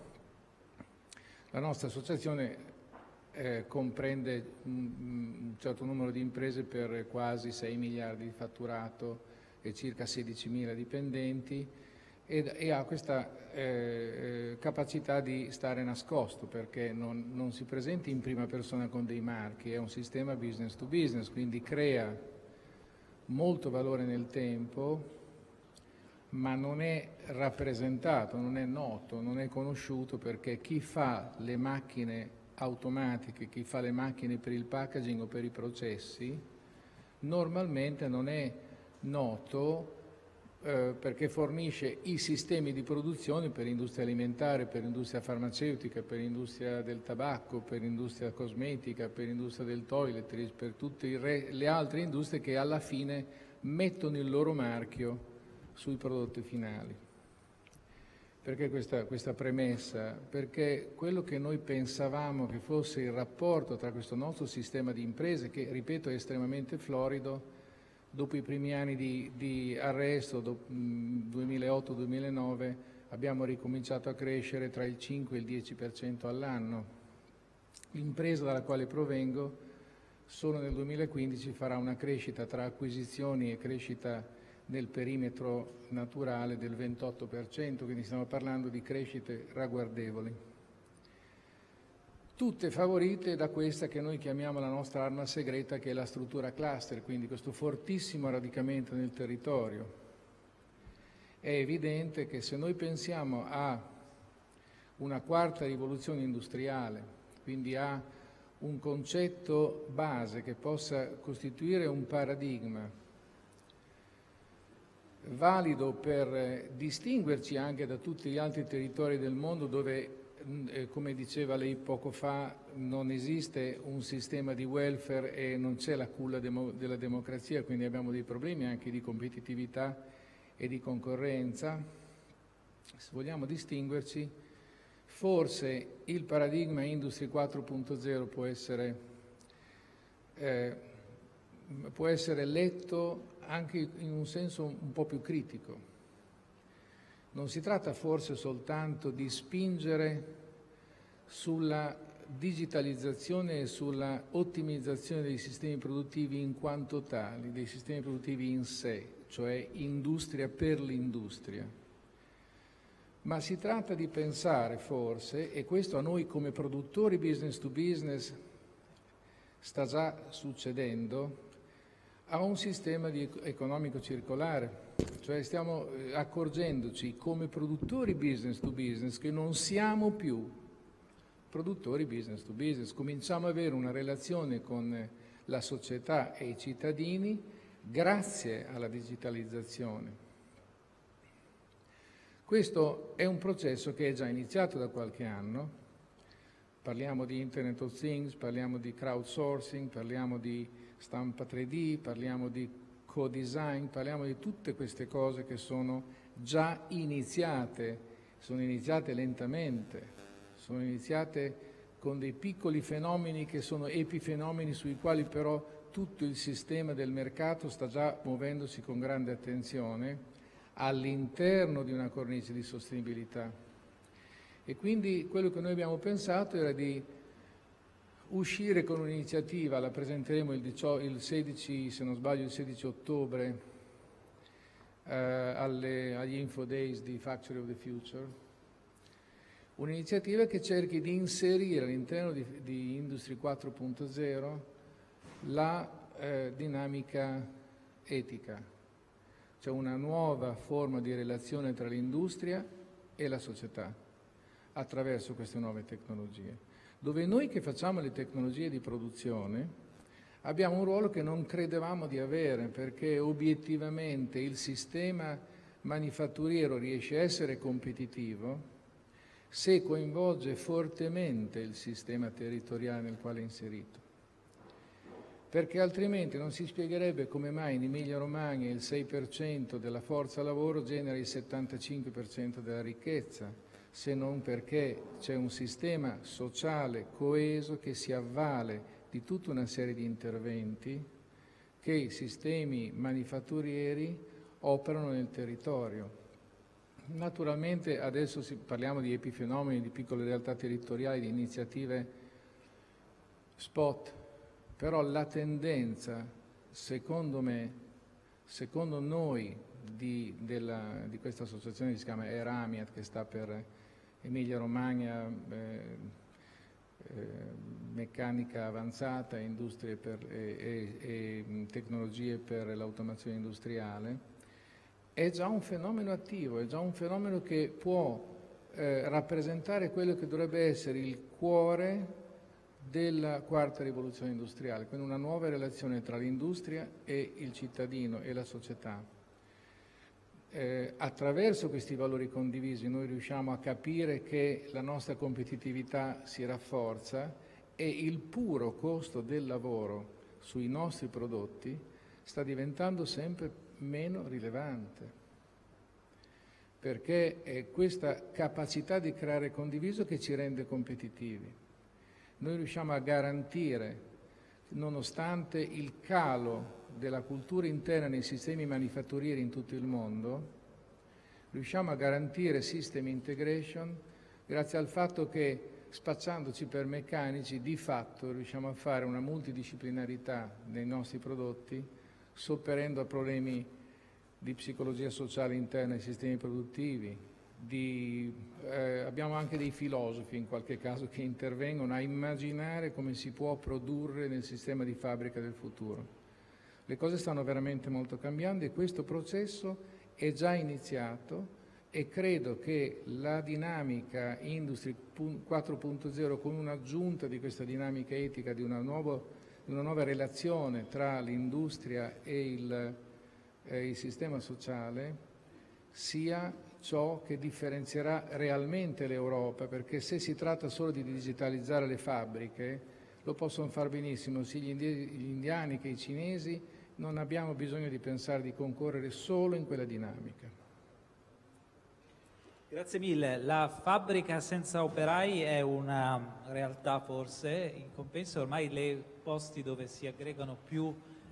La nostra associazione Eh, comprende un, un certo numero di imprese per quasi sei miliardi di fatturato e circa sedicimila dipendenti ed, e ha questa eh, capacità di stare nascosto perché non, non si presenta in prima persona con dei marchi, è un sistema business to business, quindi crea molto valore nel tempo, ma non è rappresentato, non è noto, non è conosciuto perché chi fa le macchine automatiche, chi fa le macchine per il packaging o per i processi, normalmente non è noto eh, perché fornisce i sistemi di produzione per l'industria alimentare, per l'industria farmaceutica, per l'industria del tabacco, per l'industria cosmetica, per l'industria del toiletries, per tutte re, le altre industrie che alla fine mettono il loro marchio sui prodotti finali. Perché questa, questa premessa? Perché quello che noi pensavamo che fosse il rapporto tra questo nostro sistema di imprese, che ripeto è estremamente florido, dopo i primi anni di, di arresto, duemilaotto duemilanove, abbiamo ricominciato a crescere tra il cinque e il dieci per cento all'anno. L'impresa dalla quale provengo solo nel duemilaquindici farà una crescita tra acquisizioni e crescita nel perimetro naturale del ventotto per cento, quindi stiamo parlando di crescite ragguardevoli. Tutte favorite da questa che noi chiamiamo la nostra arma segreta, che è la struttura cluster, quindi questo fortissimo radicamento nel territorio. È evidente che se noi pensiamo a una quarta rivoluzione industriale, quindi a un concetto base che possa costituire un paradigma valido per distinguerci anche da tutti gli altri territori del mondo dove, eh, come diceva lei poco fa, non esiste un sistema di welfare e non c'è la culla demo- della democrazia, quindi abbiamo dei problemi anche di competitività e di concorrenza. Se vogliamo distinguerci, forse il paradigma Industry quattro punto zero può essere, eh, può essere letto anche in un senso un po' più critico. Non si tratta forse soltanto di spingere sulla digitalizzazione e sulla ottimizzazione dei sistemi produttivi in quanto tali, dei sistemi produttivi in sé, cioè industria per l'industria, ma si tratta di pensare forse, e questo a noi come produttori business to business sta già succedendo, a un sistema di economico circolare, cioè stiamo accorgendoci come produttori business to business che non siamo più produttori business to business, cominciamo ad avere una relazione con la società e i cittadini grazie alla digitalizzazione. Questo è un processo che è già iniziato da qualche anno, parliamo di Internet of Things, parliamo di crowdsourcing, parliamo di stampa tre D, parliamo di co-design, parliamo di tutte queste cose che sono già iniziate, sono iniziate lentamente, sono iniziate con dei piccoli fenomeni che sono epifenomeni sui quali però tutto il sistema del mercato sta già muovendosi con grande attenzione all'interno di una cornice di sostenibilità. E quindi quello che noi abbiamo pensato era di uscire con un'iniziativa, la presenteremo il, il sedici, se non sbaglio il sedici ottobre eh, alle, agli Info Days di Factory of the Future, un'iniziativa che cerchi di inserire all'interno di, di Industry quattro punto zero la eh, dinamica etica, cioè una nuova forma di relazione tra l'industria e la società attraverso queste nuove tecnologie, dove noi che facciamo le tecnologie di produzione abbiamo un ruolo che non credevamo di avere, perché obiettivamente il sistema manifatturiero riesce a essere competitivo se coinvolge fortemente il sistema territoriale nel quale è inserito. perché altrimenti non si spiegherebbe come mai in Emilia-Romagna il sei per cento della forza lavoro genera il settantacinque per cento della ricchezza, se non perché c'è un sistema sociale coeso che si avvale di tutta una serie di interventi che i sistemi manifatturieri operano nel territorio. Naturalmente adesso si, parliamo di epifenomeni, di piccole realtà territoriali, di iniziative spot, però la tendenza, secondo me, secondo noi di, della, di questa associazione che si chiama AMIAT, che sta per Emilia Romagna, eh, eh, meccanica avanzata, industrie per, e, e, e tecnologie per l'automazione industriale, è già un fenomeno attivo, è già un fenomeno che può eh, rappresentare quello che dovrebbe essere il cuore della quarta rivoluzione industriale, quindi una nuova relazione tra l'industria e il cittadino e la società. Eh, attraverso questi valori condivisi noi riusciamo a capire che la nostra competitività si rafforza e il puro costo del lavoro sui nostri prodotti sta diventando sempre meno rilevante, perché è questa capacità di creare condiviso che ci rende competitivi. Noi riusciamo a garantire, nonostante il calo della cultura interna nei sistemi manifatturieri in tutto il mondo, riusciamo a garantire system integration grazie al fatto che, spacciandoci per meccanici, di fatto riusciamo a fare una multidisciplinarità nei nostri prodotti, sopperendo a problemi di psicologia sociale interna ai sistemi produttivi. Di, eh, abbiamo anche dei filosofi in qualche caso che intervengono a immaginare come si può produrre nel sistema di fabbrica del futuro. Le cose stanno veramente molto cambiando e questo processo è già iniziato e credo che la dinamica Industry quattro punto zero, con un'aggiunta di questa dinamica etica, di una, nuovo, di una nuova relazione tra l'industria e il, eh, il sistema sociale, sia ciò che differenzierà realmente l'Europa, perché se si tratta solo di digitalizzare le fabbriche, lo possono far benissimo sia gli indiani che i cinesi, non abbiamo bisogno di pensare di concorrere solo in quella dinamica. Grazie mille. La fabbrica senza operai è una realtà forse, in compenso ormai i posti dove si aggregano più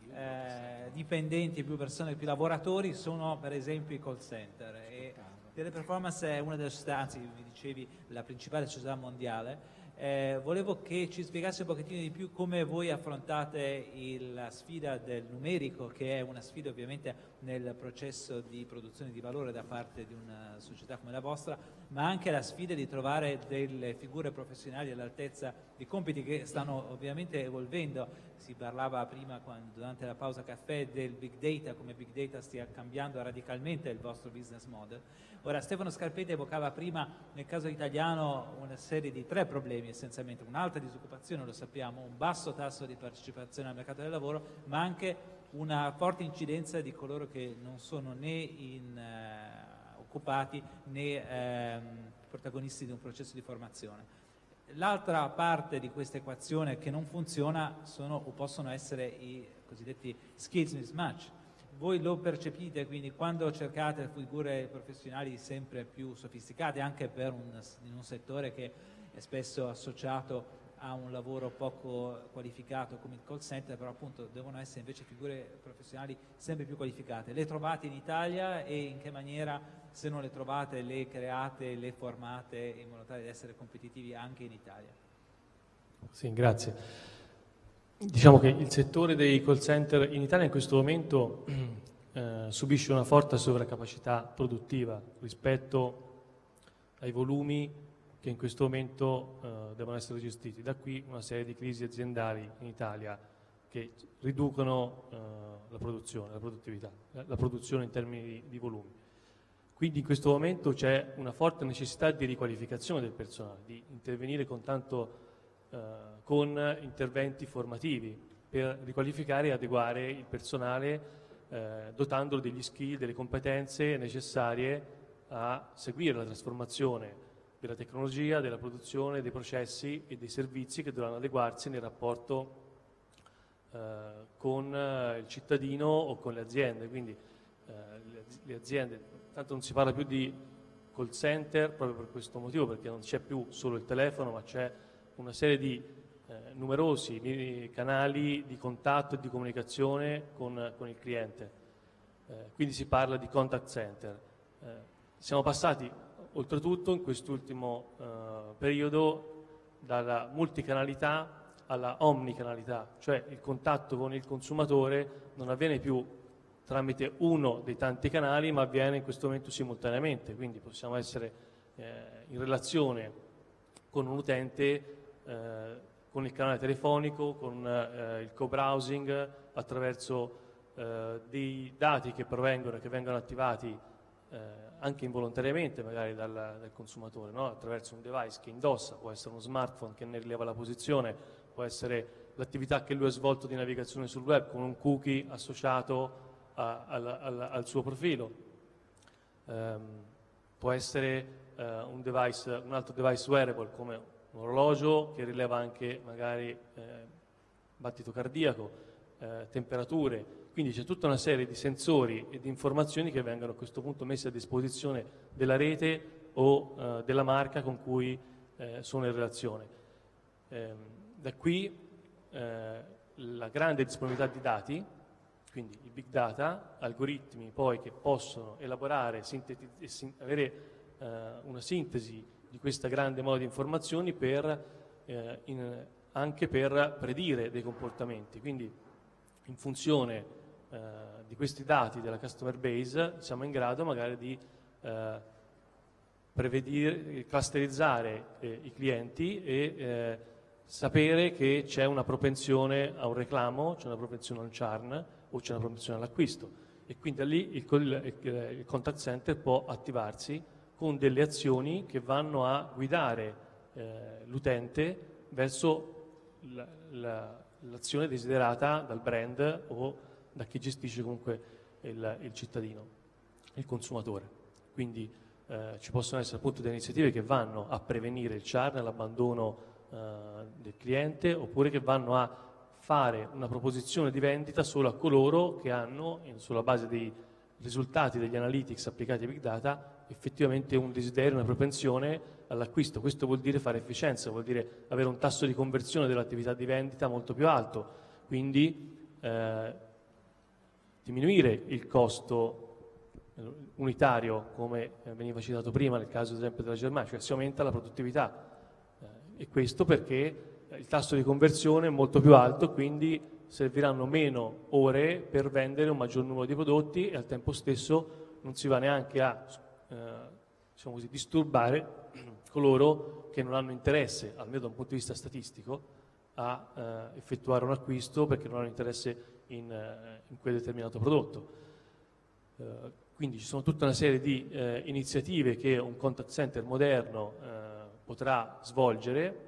eh, dipendenti, più persone, più lavoratori sono per esempio i call center. E Teleperformance è una delle società, anzi mi dicevi la principale società mondiale. Eh, volevo che ci spiegassi un pochettino di più come voi affrontate il, la sfida del numerico, che è una sfida ovviamente nel processo di produzione di valore da parte di una società come la vostra, ma anche la sfida di trovare delle figure professionali all'altezza di compiti che stanno ovviamente evolvendo. Si parlava prima, quando, durante la pausa caffè, del big data, come big data stia cambiando radicalmente il vostro business model. Ora, Stefano Scarpetta evocava prima, nel caso italiano, una serie di tre problemi essenzialmente: un'alta disoccupazione, lo sappiamo, un basso tasso di partecipazione al mercato del lavoro, ma anche una forte incidenza di coloro che non sono né in, eh, occupati né ehm, protagonisti di un processo di formazione. L'altra parte di questa equazione che non funziona sono o possono essere i cosiddetti skills mismatch. Voi lo percepite, quindi quando cercate figure professionali sempre più sofisticate, anche per un, in un settore che è spesso associato a un lavoro poco qualificato come il call center, però appunto devono essere invece figure professionali sempre più qualificate. Le trovate in Italia e in che maniera, se non le trovate, le create, le formate in modo tale da essere competitivi anche in Italia? Sì, grazie. Diciamo che il settore dei call center in Italia in questo momento eh, subisce una forte sovraccapacità produttiva rispetto ai volumi che in questo momento eh, devono essere gestiti. Da qui una serie di crisi aziendali in Italia che riducono eh, la produzione, la produttività, la produzione in termini di, di volumi. Quindi in questo momento c'è una forte necessità di riqualificazione del personale, di intervenire con, tanto, eh, con interventi formativi per riqualificare e adeguare il personale eh, dotandolo degli skill, delle competenze necessarie a seguire la trasformazione della tecnologia, della produzione, dei processi e dei servizi che dovranno adeguarsi nel rapporto eh, con eh, il cittadino o con le aziende, quindi eh, le, le aziende, tanto non si parla più di call center proprio per questo motivo, perché non c'è più solo il telefono, ma c'è una serie di eh, numerosi canali di contatto e di comunicazione con, con il cliente, eh, quindi si parla di contact center. Eh, siamo passati oltretutto in quest'ultimo eh, periodo dalla multicanalità alla omnicanalità, cioè il contatto con il consumatore non avviene più tramite uno dei tanti canali, ma avviene in questo momento simultaneamente, quindi possiamo essere eh, in relazione con un utente eh, con il canale telefonico, con eh, il co-browsing, attraverso eh, dei dati che provengono e che vengono attivati eh, anche involontariamente magari dal, dal consumatore, no? Attraverso un device che indossa, può essere uno smartphone che ne rileva la posizione, può essere l'attività che lui ha svolto di navigazione sul web con un cookie associato a, al, al, al suo profilo. Um, può essere uh, un, device, un altro device wearable come un orologio che rileva anche magari eh, battito cardiaco, eh, temperature, quindi c'è tutta una serie di sensori e di informazioni che vengono a questo punto messe a disposizione della rete o eh, della marca con cui eh, sono in relazione. Eh, da qui eh, la grande disponibilità di dati, quindi i big data, algoritmi poi che possono elaborare, sintetiz- sin- avere eh, una sintesi di questa grande mole di informazioni per, eh, in, anche per predire dei comportamenti. Quindi in funzione eh, di questi dati della customer base siamo in grado magari di eh, prevedere, clusterizzare eh, i clienti e eh, sapere che c'è una propensione a un reclamo, c'è una propensione a un churn o c'è una propensione all'acquisto, e quindi da lì il, il, il contact center può attivarsi con delle azioni che vanno a guidare eh, l'utente verso la, la, l'azione desiderata dal brand o da chi gestisce comunque il, il cittadino, il consumatore. Quindi eh, ci possono essere appunto delle iniziative che vanno a prevenire il churn, l'abbandono eh, del cliente, oppure che vanno a fare una proposizione di vendita solo a coloro che hanno, sulla base dei risultati degli analytics applicati ai big data, effettivamente un desiderio, una propensione all'acquisto. Questo vuol dire fare efficienza, vuol dire avere un tasso di conversione dell'attività di vendita molto più alto, quindi eh, diminuire il costo unitario, come veniva citato prima nel caso ad esempio della Germania, cioè si aumenta la produttività eh, e questo perché il tasso di conversione è molto più alto, quindi serviranno meno ore per vendere un maggior numero di prodotti e al tempo stesso non si va neanche a eh, diciamo così, disturbare coloro che non hanno interesse, almeno da un punto di vista statistico, a eh, effettuare un acquisto perché non hanno interesse in, eh, in quel determinato prodotto. Eh, quindi ci sono tutta una serie di eh, iniziative che un contact center moderno eh, potrà svolgere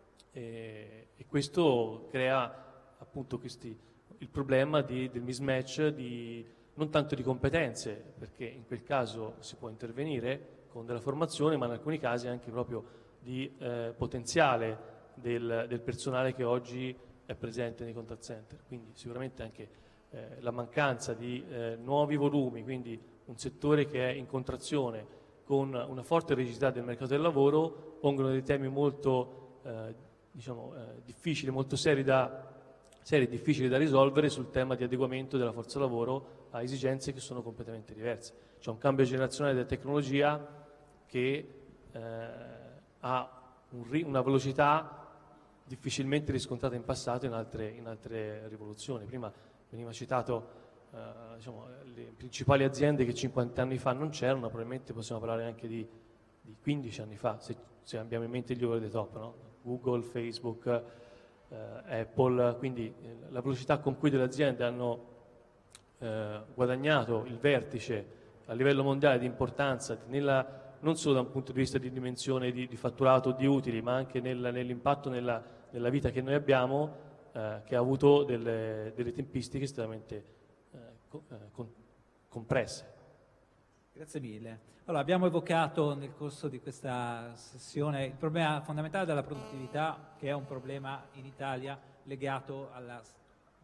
e, e questo crea appunto questi, il problema di, del mismatch di, non tanto di competenze, perché in quel caso si può intervenire con della formazione, ma in alcuni casi anche proprio di eh, potenziale del, del personale che oggi è presente nei contact center. Quindi sicuramente anche eh, la mancanza di eh, nuovi volumi, quindi un settore che è in contrazione con una forte rigidità del mercato del lavoro, pongono dei temi molto eh, diciamo, eh, difficili, molto seri da serie difficili da risolvere sul tema di adeguamento della forza lavoro a esigenze che sono completamente diverse. C'è un cambio generazionale della tecnologia che eh, ha un ri- una velocità difficilmente riscontrata in passato in altre, in altre rivoluzioni. Prima veniva citato eh, diciamo, le principali aziende che cinquanta anni fa non c'erano, probabilmente possiamo parlare anche di, di quindici anni fa, se, se abbiamo in mente gli over the top, no? Google, Facebook, Uh, Apple, quindi eh, la velocità con cui delle aziende hanno eh, guadagnato il vertice a livello mondiale di importanza nella, non solo da un punto di vista di dimensione di, di fatturato, di utili, ma anche nel, nell'impatto nella, nella vita che noi abbiamo, eh, che ha avuto delle, delle tempistiche estremamente eh, co- eh, con, compresse. Grazie mille. Allora, abbiamo evocato nel corso di questa sessione il problema fondamentale della produttività, che è un problema in Italia legato alla,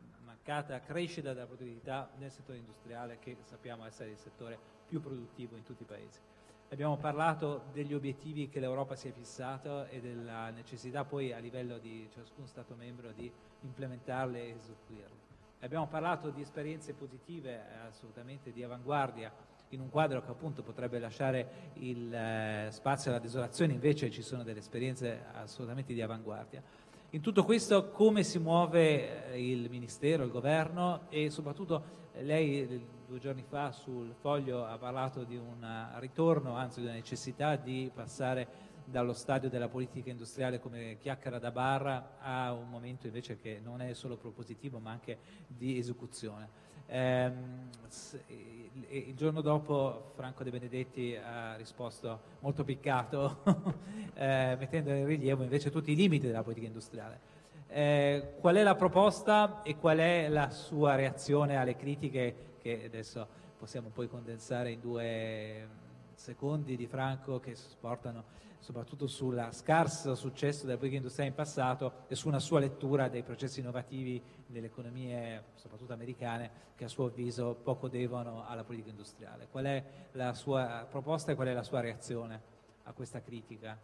marcata crescita della produttività nel settore industriale, che sappiamo essere il settore più produttivo in tutti i paesi. Abbiamo parlato degli obiettivi che l'Europa si è fissato e della necessità poi a livello di ciascun Stato membro di implementarle e eseguirle. Abbiamo parlato di esperienze positive, assolutamente di avanguardia, in un quadro che appunto potrebbe lasciare il eh, spazio alla desolazione, invece ci sono delle esperienze assolutamente di avanguardia. In tutto questo come si muove eh, il Ministero, il Governo, e soprattutto eh, lei eh, due giorni fa sul Foglio ha parlato di un ritorno, anzi di una necessità di passare dallo stadio della politica industriale come chiacchiera da bar a un momento invece che non è solo propositivo ma anche di esecuzione. Ehm, il giorno dopo Franco De Benedetti ha risposto molto piccato eh, mettendo in rilievo invece tutti i limiti della politica industriale. Eh, qual è la proposta e qual è la sua reazione alle critiche che adesso possiamo poi condensare in due secondi di Franco, che portano soprattutto sul scarso successo della politica industriale in passato e su una sua lettura dei processi innovativi delle economie, soprattutto americane, che a suo avviso poco devono alla politica industriale. Qual è la sua proposta e qual è la sua reazione a questa critica?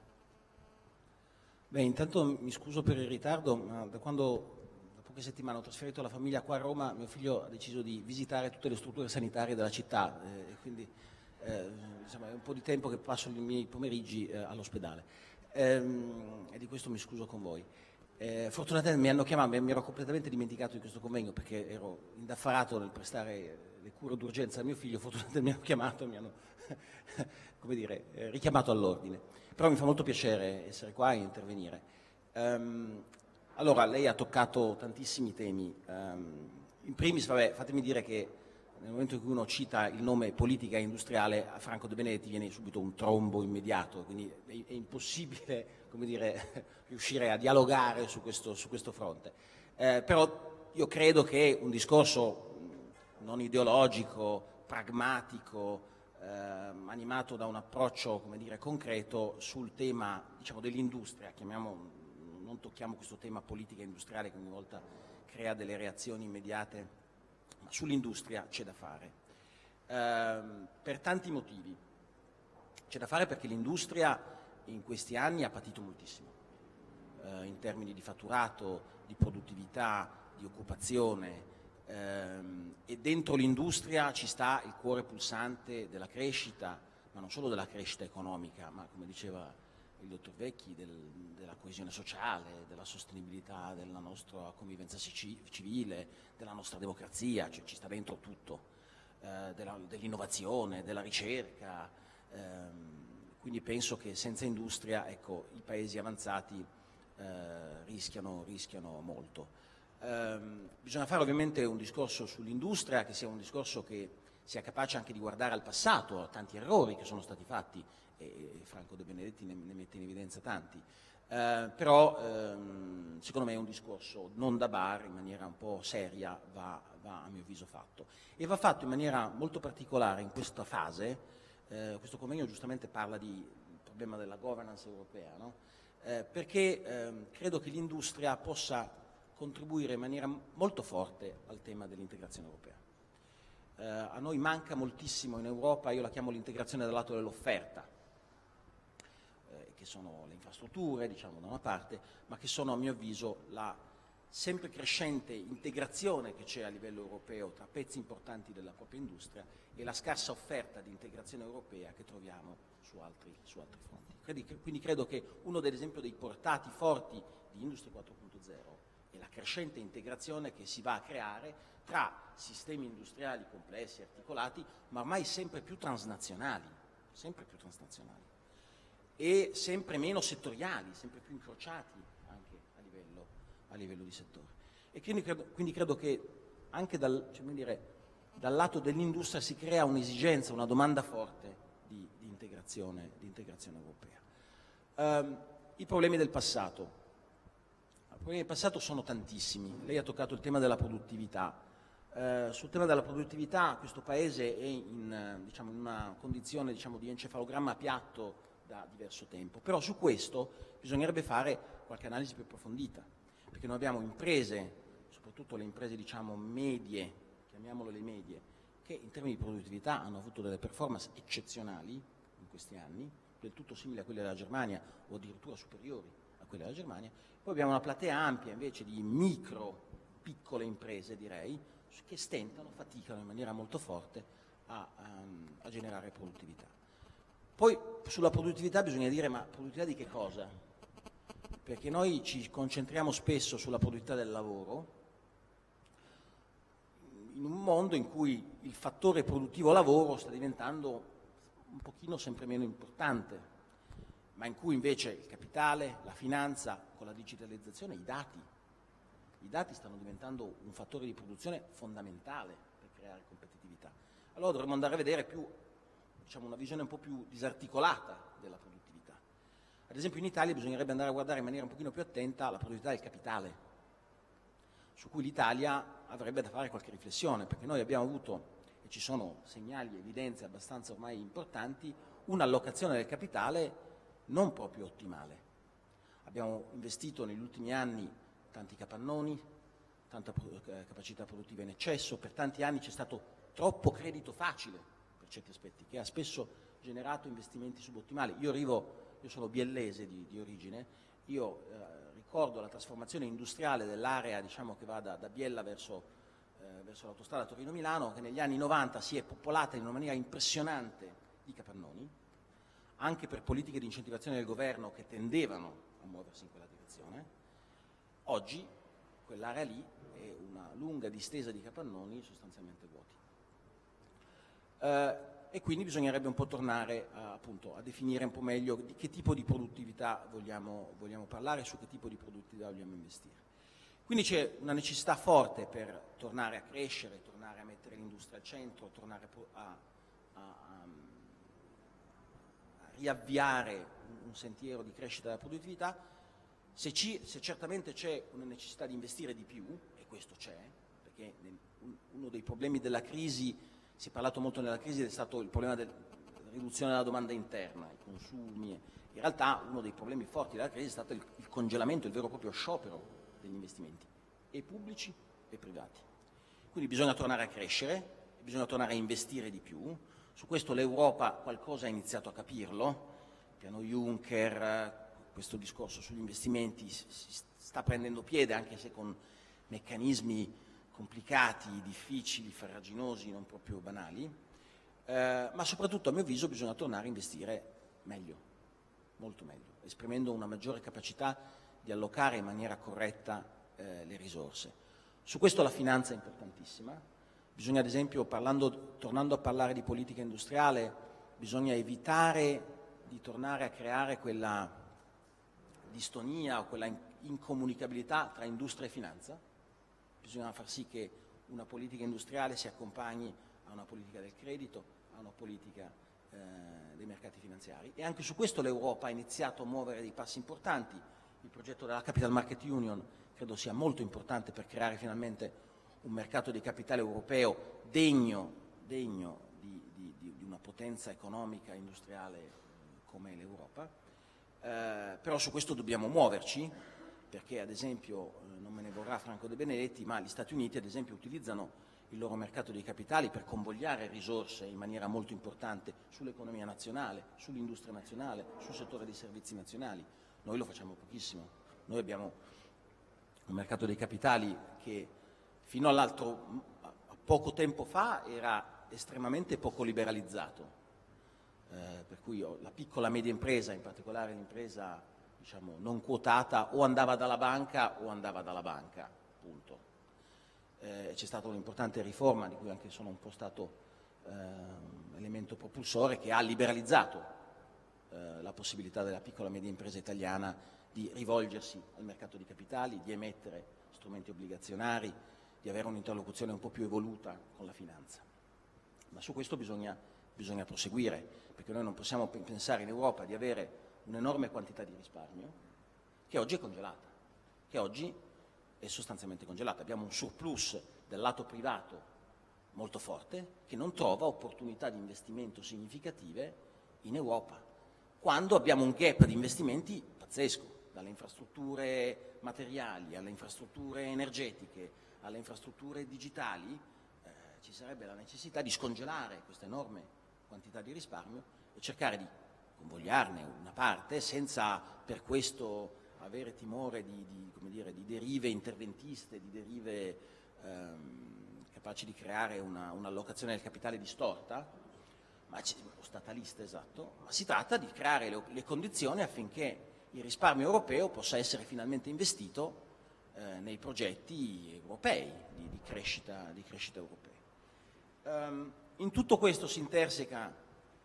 Beh, intanto mi scuso per il ritardo, ma da quando da poche settimane ho trasferito la famiglia qua a Roma, mio figlio ha deciso di visitare tutte le strutture sanitarie della città, eh, quindi Eh, insomma, è un po' di tempo che passo i miei pomeriggi eh, all'ospedale ehm, e di questo mi scuso con voi. Eh, fortunatamente mi hanno chiamato, mi ero completamente dimenticato di questo convegno perché ero indaffarato nel prestare le cure d'urgenza a mio figlio. Fortunatamente mi hanno chiamato, mi hanno come dire, eh, richiamato all'ordine. Però mi fa molto piacere essere qua e intervenire. Um, allora, lei ha toccato tantissimi temi. Um, in primis, vabbè, fatemi dire che nel momento in cui uno cita il nome politica industriale, a Franco De Benedetti viene subito un trombo immediato, quindi è, è impossibile, come dire, riuscire a dialogare su questo, su questo fronte. Eh, però io credo che un discorso non ideologico, pragmatico, eh, animato da un approccio, come dire, concreto sul tema, diciamo, dell'industria, chiamiamo, non tocchiamo questo tema politica industriale che ogni volta crea delle reazioni immediate, ma sull'industria c'è da fare, eh, per tanti motivi. C'è da fare perché l'industria in questi anni ha patito moltissimo, eh, in termini di fatturato, di produttività, di occupazione, ehm, e dentro l'industria ci sta il cuore pulsante della crescita, ma non solo della crescita economica, ma come diceva il dottor Vecchi, del, della coesione sociale, della sostenibilità della nostra convivenza civile, della nostra democrazia, cioè ci sta dentro tutto, eh, della, dell'innovazione, della ricerca, ehm, quindi penso che senza industria, ecco, i paesi avanzati eh, rischiano, rischiano molto. Ehm, bisogna fare ovviamente un discorso sull'industria che sia un discorso che sia capace anche di guardare al passato, a tanti errori che sono stati fatti, e Franco De Benedetti ne, ne mette in evidenza tanti, eh, però ehm, secondo me è un discorso non da bar, in maniera un po' seria, va, va a mio avviso fatto, e va fatto in maniera molto particolare in questa fase. Eh, questo convegno giustamente parla di problema della governance europea, no? eh, perché ehm, credo che l'industria possa contribuire in maniera molto forte al tema dell'integrazione europea. Eh, a noi manca moltissimo in Europa, io la chiamo l'integrazione dal lato dell'offerta, che sono le infrastrutture, diciamo, da una parte, ma che sono a mio avviso la sempre crescente integrazione che c'è a livello europeo tra pezzi importanti della propria industria e la scarsa offerta di integrazione europea che troviamo su altri, su altri fronti. Quindi credo che uno degli esempi dei portati forti di Industria quattro punto zero è la crescente integrazione che si va a creare tra sistemi industriali complessi, articolati, ma ormai sempre più transnazionali, sempre più transnazionali. E sempre meno settoriali, sempre più incrociati anche a livello, a livello di settore. E quindi credo, quindi credo che anche dal, cioè, come dire, dal lato dell'industria si crea un'esigenza, una domanda forte di, di, integrazione, di integrazione europea. Um, I problemi del passato. I problemi del passato sono tantissimi. Lei ha toccato il tema della produttività. Uh, sul tema della produttività questo Paese è in, diciamo, in una condizione, diciamo, di encefalogramma piatto da diverso tempo, però su questo bisognerebbe fare qualche analisi più approfondita, perché noi abbiamo imprese, soprattutto le imprese diciamo medie, chiamiamole le medie, che in termini di produttività hanno avuto delle performance eccezionali in questi anni, del tutto simili a quelle della Germania o addirittura superiori a quelle della Germania. Poi abbiamo una platea ampia invece di micro, piccole imprese direi, che stentano, faticano in maniera molto forte a, um, a generare produttività. Poi sulla produttività bisogna dire, ma produttività di che cosa? Perché noi ci concentriamo spesso sulla produttività del lavoro, in un mondo in cui il fattore produttivo lavoro sta diventando un pochino sempre meno importante, ma in cui invece il capitale, la finanza, con la digitalizzazione, i dati, i dati stanno diventando un fattore di produzione fondamentale per creare competitività. Allora dovremmo andare a vedere più, diciamo, una visione un po' più disarticolata della produttività. Ad esempio in Italia bisognerebbe andare a guardare in maniera un pochino più attenta la produttività del capitale, su cui l'Italia avrebbe da fare qualche riflessione, perché noi abbiamo avuto, e ci sono segnali, evidenze abbastanza ormai importanti, un'allocazione del capitale non proprio ottimale. Abbiamo investito negli ultimi anni tanti capannoni, tanta capacità produttiva in eccesso, per tanti anni c'è stato troppo credito facile per certi aspetti, che ha spesso generato investimenti subottimali. Io arrivo, io sono biellese di, di origine, io eh, ricordo la trasformazione industriale dell'area diciamo, che va da, da Biella verso, eh, verso l'autostrada Torino-Milano, che negli anni novanta si è popolata in una maniera impressionante di capannoni, anche per politiche di incentivazione del governo che tendevano a muoversi in quella direzione. Oggi quell'area lì è una lunga distesa di capannoni sostanzialmente vuoti. Eh, e quindi bisognerebbe un po' tornare a, appunto, a definire un po' meglio di che tipo di produttività vogliamo, vogliamo parlare, su che tipo di produttività vogliamo investire. Quindi c'è una necessità forte per tornare a crescere, tornare a mettere l'industria al centro, tornare a, a, a, a riavviare un sentiero di crescita della produttività. Se, ci, se certamente c'è una necessità di investire di più, e questo c'è, perché nel, un, uno dei problemi della crisi, si è parlato molto nella crisi, è stato il problema della riduzione della domanda interna, i consumi. In realtà uno dei problemi forti della crisi è stato il, il congelamento, il vero e proprio sciopero degli investimenti, e pubblici e privati. Quindi bisogna tornare a crescere, bisogna tornare a investire di più. Su questo l'Europa qualcosa ha iniziato a capirlo, il piano Juncker, questo discorso sugli investimenti si sta prendendo piede, anche se con meccanismi complicati, difficili, farraginosi, non proprio banali, eh, ma soprattutto a mio avviso bisogna tornare a investire meglio, molto meglio, esprimendo una maggiore capacità di allocare in maniera corretta eh, le risorse. Su questo la finanza è importantissima, bisogna ad esempio, parlando, tornando a parlare di politica industriale, bisogna evitare di tornare a creare quella distonia o quella incomunicabilità tra industria e finanza. Bisogna far sì che una politica industriale si accompagni a una politica del credito, a una politica eh, dei mercati finanziari, e anche su questo l'Europa ha iniziato a muovere dei passi importanti. Il progetto della Capital Market Union credo sia molto importante per creare finalmente un mercato di capitale europeo degno, degno di, di, di una potenza economica e industriale come l'Europa. Eh, però su questo dobbiamo muoverci, perché ad esempio, eh, non me ne vorrà Franco De Benedetti, ma gli Stati Uniti ad esempio utilizzano il loro mercato dei capitali per convogliare risorse in maniera molto importante sull'economia nazionale, sull'industria nazionale, sul settore dei servizi nazionali. Noi lo facciamo pochissimo. Noi abbiamo un mercato dei capitali che fino all'altro, a poco tempo fa, era estremamente poco liberalizzato. Eh, per cui la piccola e media impresa, in particolare l'impresa diciamo, non quotata, o andava dalla banca o andava dalla banca, punto. Eh, c'è stata un'importante riforma, di cui anche sono un po' stato eh, elemento propulsore, che ha liberalizzato eh, la possibilità della piccola e media impresa italiana di rivolgersi al mercato di capitali, di emettere strumenti obbligazionari, di avere un'interlocuzione un po' più evoluta con la finanza. Ma su questo bisogna, bisogna proseguire, perché noi non possiamo pensare in Europa di avere un'enorme quantità di risparmio che oggi è congelata, che oggi è sostanzialmente congelata. Abbiamo un surplus del lato privato molto forte che non trova opportunità di investimento significative in Europa, quando abbiamo un gap di investimenti pazzesco. dalle infrastrutture materiali alle infrastrutture energetiche, alle infrastrutture digitali, eh, ci sarebbe la necessità di scongelare questa enorme quantità di risparmio e cercare di convogliarne una parte senza per questo avere timore di, di, come dire, di derive interventiste, di derive ehm, capaci di creare una, un'allocazione del capitale distorta, ma o statalista, esatto, ma si tratta di creare le, le condizioni affinché il risparmio europeo possa essere finalmente investito eh, nei progetti europei di, di, crescita, di crescita europea. Um, in tutto questo si interseca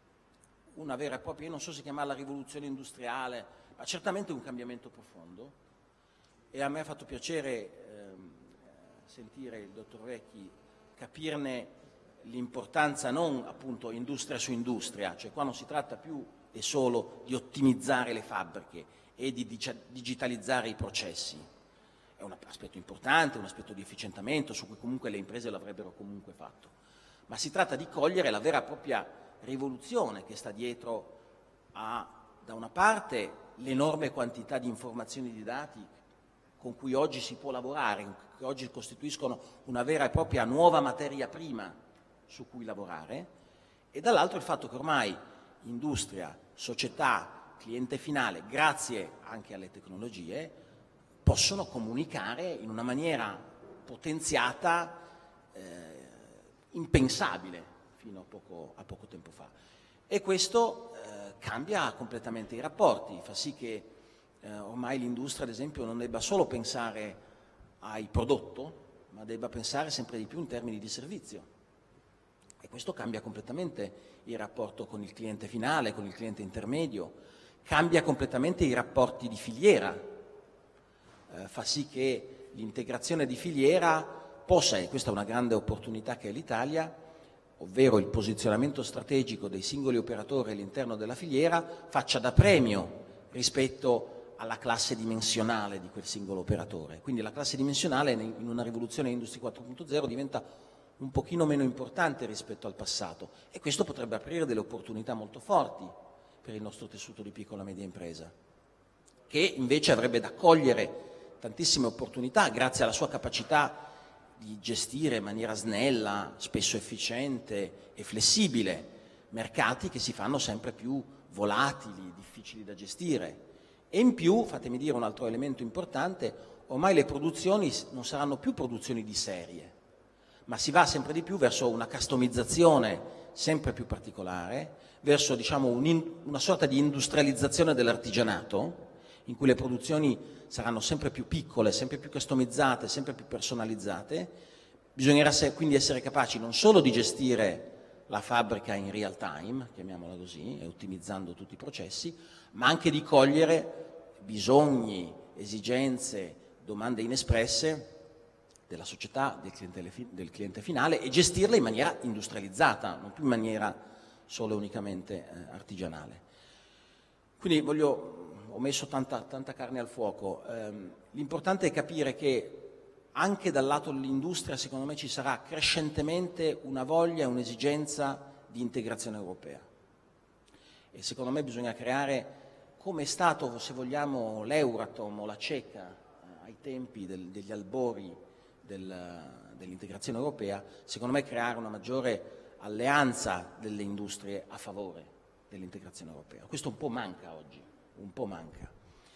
una vera e propria, io non so se chiamarla rivoluzione industriale, ma certamente un cambiamento profondo, e a me ha fatto piacere ehm, sentire il dottor Vacchi capirne l'importanza non appunto industria su industria, cioè qua non si tratta più e solo di ottimizzare le fabbriche e di digitalizzare i processi, è un aspetto importante, un aspetto di efficientamento su cui comunque le imprese l'avrebbero comunque fatto, ma si tratta di cogliere la vera e propria rivoluzione che sta dietro a, da una parte, l'enorme quantità di informazioni e di dati con cui oggi si può lavorare, che oggi costituiscono una vera e propria nuova materia prima su cui lavorare, e dall'altro il fatto che ormai industria, società, cliente finale, grazie anche alle tecnologie, possono comunicare in una maniera potenziata, eh, impensabile fino a poco, a poco tempo fa. E questo eh, cambia completamente i rapporti, fa sì che eh, ormai l'industria, ad esempio, non debba solo pensare al prodotto, ma debba pensare sempre di più in termini di servizio. E questo cambia completamente il rapporto con il cliente finale, con il cliente intermedio, cambia completamente i rapporti di filiera, eh, fa sì che l'integrazione di filiera possa, e questa è una grande opportunità che ha l'Italia, ovvero il posizionamento strategico dei singoli operatori all'interno della filiera, faccia da premio rispetto alla classe dimensionale di quel singolo operatore. Quindi la classe dimensionale in una rivoluzione Industria quattro punto zero diventa un pochino meno importante rispetto al passato, e questo potrebbe aprire delle opportunità molto forti per il nostro tessuto di piccola e media impresa, che invece avrebbe da cogliere tantissime opportunità grazie alla sua capacità di gestire in maniera snella, spesso efficiente e flessibile mercati che si fanno sempre più volatili, difficili da gestire. E in più, fatemi dire un altro elemento importante, ormai le produzioni non saranno più produzioni di serie, ma si va sempre di più verso una customizzazione sempre più particolare, verso diciamo, un, una sorta di industrializzazione dell'artigianato, in cui le produzioni saranno sempre più piccole, sempre più customizzate, sempre più personalizzate. Bisognerà quindi essere capaci non solo di gestire la fabbrica in real time, chiamiamola così, e ottimizzando tutti i processi, ma anche di cogliere bisogni, esigenze, domande inespresse della società, del cliente, del cliente finale, e gestirle in maniera industrializzata, non più in maniera solo e unicamente eh, artigianale. Quindi voglio, ho messo tanta, tanta carne al fuoco, ehm, l'importante è capire che anche dal lato dell'industria secondo me ci sarà crescentemente una voglia e un'esigenza di integrazione europea, e secondo me bisogna creare, come è stato se vogliamo l'Euratom o la CECA eh, ai tempi del, degli albori del, dell'integrazione europea, secondo me creare una maggiore alleanza delle industrie a favore dell'integrazione europea. Questo un po' manca oggi, un po' manca,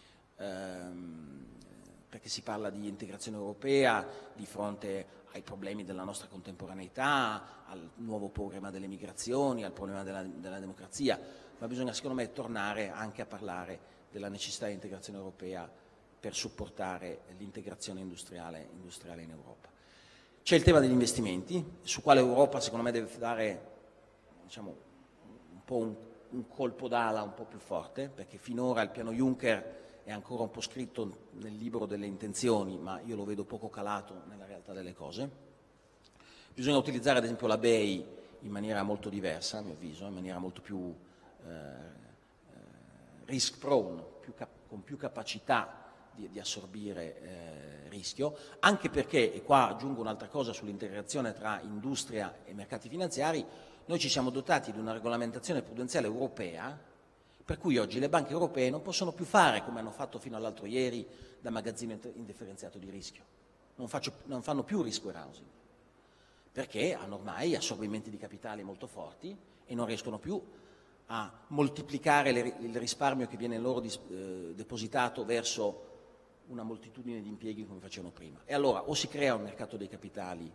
ehm, perché si parla di integrazione europea di fronte ai problemi della nostra contemporaneità, al nuovo problema delle migrazioni, al problema della, della democrazia, ma bisogna secondo me tornare anche a parlare della necessità di integrazione europea per supportare l'integrazione industriale, industriale in Europa. C'è il tema degli investimenti, su quale l'Europa secondo me deve dare diciamo, un po' un, un colpo d'ala un po' più forte, perché finora il piano Juncker è ancora un po' scritto nel libro delle intenzioni, ma io lo vedo poco calato nella realtà delle cose. Bisogna utilizzare ad esempio la B E I in maniera molto diversa, a mio avviso, in maniera molto più eh, risk prone, più con più capacità di, di assorbire eh, rischio, anche perché, e qua aggiungo un'altra cosa sull'integrazione tra industria e mercati finanziari, noi ci siamo dotati di una regolamentazione prudenziale europea Per cui oggi le banche europee non possono più fare, come hanno fatto fino all'altro ieri, da magazzino indifferenziato di rischio. Non, faccio, non fanno più risk warehousing, perché hanno ormai assorbimenti di capitali molto forti e non riescono più a moltiplicare le, il risparmio che viene loro dis, eh, depositato verso una moltitudine di impieghi come facevano prima. E allora o si crea un mercato dei capitali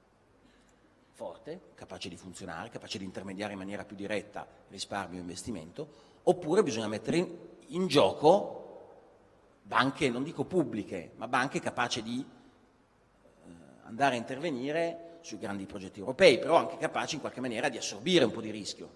forte, capace di funzionare, capace di intermediare in maniera più diretta risparmio e investimento, oppure bisogna mettere in, in gioco banche, non dico pubbliche, ma banche capaci di eh, andare a intervenire sui grandi progetti europei, però anche capaci in qualche maniera di assorbire un po' di rischio.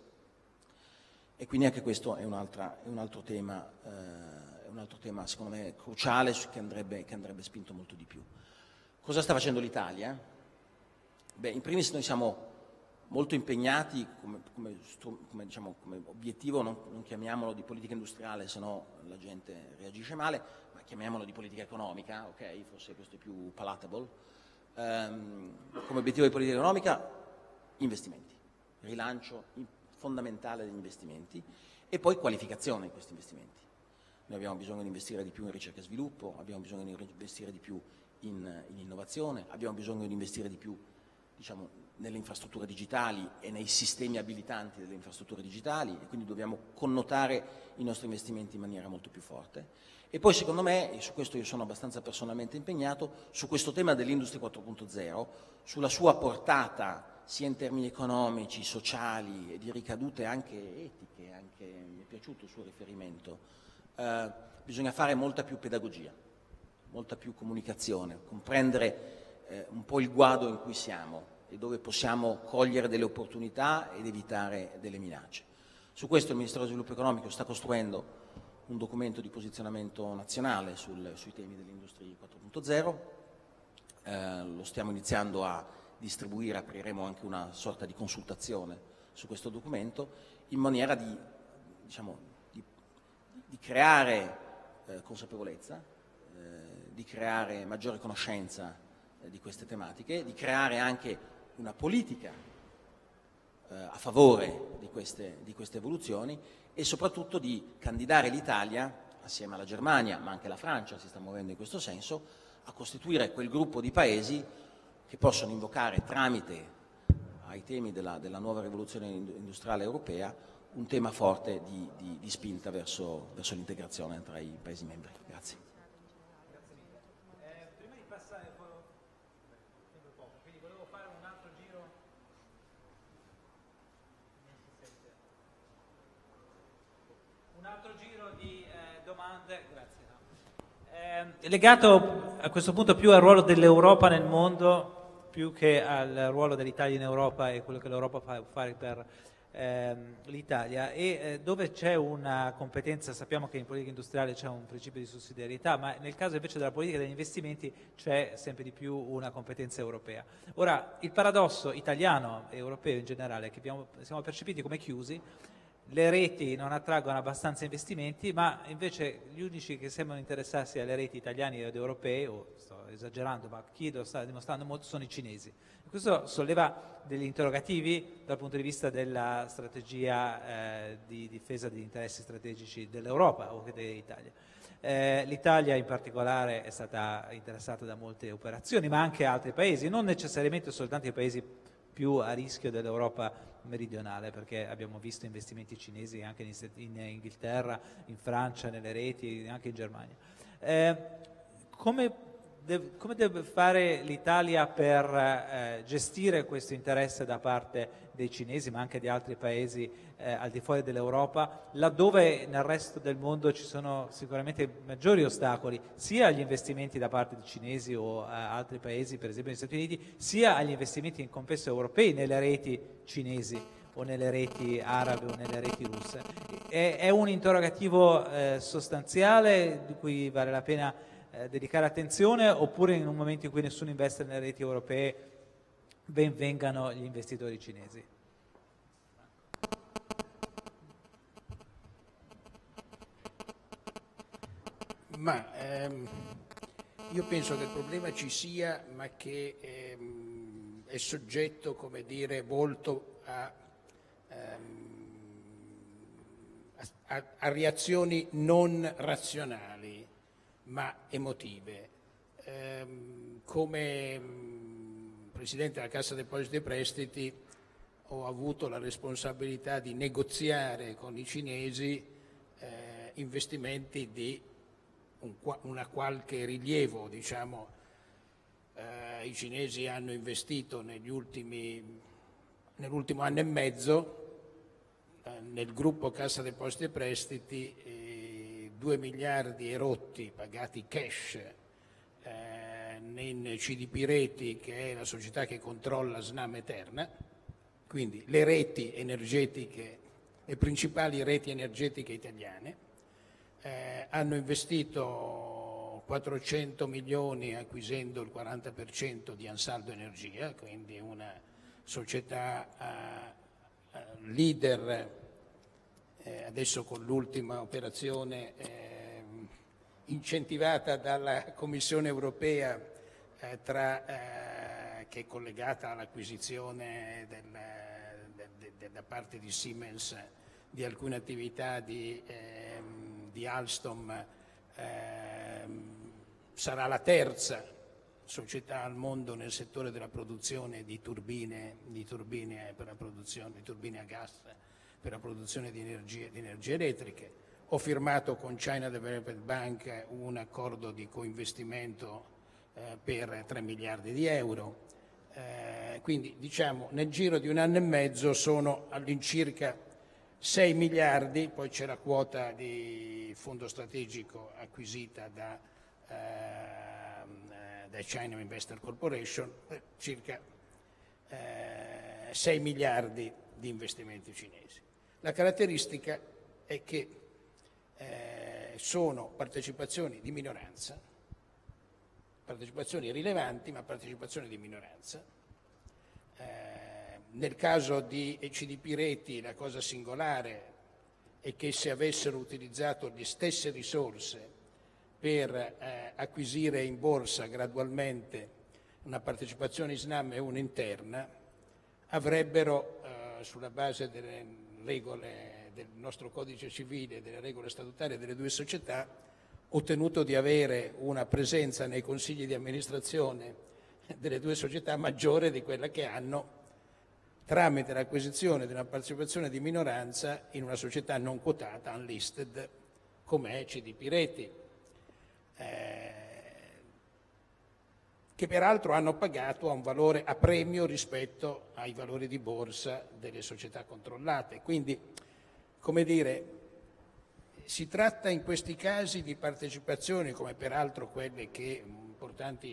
E quindi anche questo è un, altra, è un altro tema, eh, è un altro tema secondo me cruciale che andrebbe, che andrebbe spinto molto di più. Cosa sta facendo l'Italia? Beh, in primis noi siamo molto impegnati come, come, come, diciamo, come obiettivo, non, non chiamiamolo di politica industriale, se no la gente reagisce male, ma chiamiamolo di politica economica, ok? Forse questo è più palatable. Um, come obiettivo di politica economica, investimenti, rilancio fondamentale degli investimenti e poi qualificazione di questi investimenti. Noi abbiamo bisogno di investire di più in ricerca e sviluppo, abbiamo bisogno di investire di più in, in innovazione, abbiamo bisogno di investire di più, diciamo, nelle infrastrutture digitali e nei sistemi abilitanti delle infrastrutture digitali, e quindi dobbiamo connotare i nostri investimenti in maniera molto più forte. E poi secondo me, e su questo io sono abbastanza personalmente impegnato, su questo tema dell'Industria quattro punto zero, sulla sua portata sia in termini economici, sociali e di ricadute anche etiche, anche, mi è piaciuto il suo riferimento, eh, bisogna fare molta più pedagogia, molta più comunicazione, comprendere eh, un po' il guado in cui siamo e dove possiamo cogliere delle opportunità ed evitare delle minacce. Su questo il Ministero dello Sviluppo Economico sta costruendo un documento di posizionamento nazionale sul, sui temi dell'Industria quattro punto zero, eh, lo stiamo iniziando a distribuire, apriremo anche una sorta di consultazione su questo documento, in maniera di, diciamo, di, di creare eh, consapevolezza, eh, di creare maggiore conoscenza eh, di queste tematiche, di creare anche una politica eh, a favore di queste, di queste evoluzioni e soprattutto di candidare l'Italia, assieme alla Germania, ma anche la Francia si sta muovendo in questo senso, a costituire quel gruppo di paesi che possono invocare tramite ai temi della, della nuova rivoluzione industriale europea un tema forte di, di, di spinta verso, verso l'integrazione tra i Paesi membri. Grazie. Eh, prima di passare, poco, quindi volevo fare un altro giro. Un altro giro di eh, domande. Grazie. No. Eh, legato a questo punto più al ruolo dell'Europa nel mondo, più che al ruolo dell'Italia in Europa e quello che l'Europa fa fare per ehm, l'Italia, e eh, dove c'è una competenza, sappiamo che in politica industriale c'è un principio di sussidiarietà, ma nel caso invece della politica degli investimenti c'è sempre di più una competenza europea. Ora, il paradosso italiano e europeo in generale è che abbiamo, siamo percepiti come chiusi, le reti non attraggono abbastanza investimenti, ma invece gli unici che sembrano interessarsi alle reti italiane ed europee, o sto esagerando, ma chi lo sta dimostrando molto, sono i cinesi. Questo solleva degli interrogativi dal punto di vista della strategia eh, di difesa degli interessi strategici dell'Europa o dell'Italia. Eh, L'Italia in particolare è stata interessata da molte operazioni, ma anche altri paesi, non necessariamente soltanto i paesi più a rischio dell'Europa meridionale, perché abbiamo visto investimenti cinesi anche in, in Inghilterra, in Francia, nelle reti, anche in Germania. Eh, come, deve, come deve fare l'Italia per eh, gestire questo interesse da parte dei cinesi, ma anche di altri paesi eh, al di fuori dell'Europa, laddove nel resto del mondo ci sono sicuramente maggiori ostacoli, sia agli investimenti da parte di cinesi o a altri paesi, per esempio negli Stati Uniti, sia agli investimenti in complesso europei nelle reti cinesi o nelle reti arabe o nelle reti russe. È, è un interrogativo eh, sostanziale di cui vale la pena eh, dedicare attenzione, oppure in un momento in cui nessuno investe nelle reti europee ben vengano gli investitori cinesi? Ma ehm, io penso che il problema ci sia, ma che ehm, è soggetto, come dire, molto a, ehm, a a, a reazioni non razionali ma emotive. Ehm, come mh, Presidente della Cassa Depositi e Prestiti ho avuto la responsabilità di negoziare con i cinesi eh, investimenti di un, una qualche rilievo, diciamo. Eh, I cinesi hanno investito negli ultimi, nell'ultimo anno e mezzo eh, nel gruppo Cassa Depositi e Prestiti eh, due miliardi e rotti pagati cash eh, in C D P Reti, che è la società che controlla Snam e Terna, quindi le reti energetiche, le principali reti energetiche italiane. Eh, hanno investito quattrocento milioni acquisendo il quaranta per cento di Ansaldo Energia, quindi una società uh, uh, leader, eh, adesso con l'ultima operazione eh, incentivata dalla Commissione europea eh, tra, eh, che è collegata all'acquisizione del, de, de, de, da parte di Siemens di alcune attività di, eh, di Alstom. Eh, sarà la terza società al mondo nel settore della produzione di turbine, di turbine per la produzione di turbine a gas per la produzione di energie, di energie elettriche. Ho firmato con China Development Bank un accordo di coinvestimento eh, per tre miliardi di euro. Eh, quindi diciamo nel giro di un anno e mezzo sono all'incirca sei miliardi, poi c'è la quota di fondo strategico acquisita da, eh, da China Investor Corporation, eh, circa eh, sei miliardi di investimenti cinesi. La caratteristica è che eh, sono partecipazioni di minoranza, partecipazioni rilevanti ma partecipazioni di minoranza. Eh, Nel caso di C D P Reti la cosa singolare è che se avessero utilizzato le stesse risorse per eh, acquisire in borsa gradualmente una partecipazione in Snam e una interna, avrebbero, eh, sulla base delle regole del nostro codice civile e delle regole statutarie delle due società, ottenuto di avere una presenza nei consigli di amministrazione delle due società maggiore di quella che hanno tramite l'acquisizione di una partecipazione di minoranza in una società non quotata, unlisted, come è C D P Reti, eh, che peraltro hanno pagato a un valore a premio rispetto ai valori di borsa delle società controllate. Quindi, come dire, si tratta in questi casi di partecipazioni, come peraltro quelle che importanti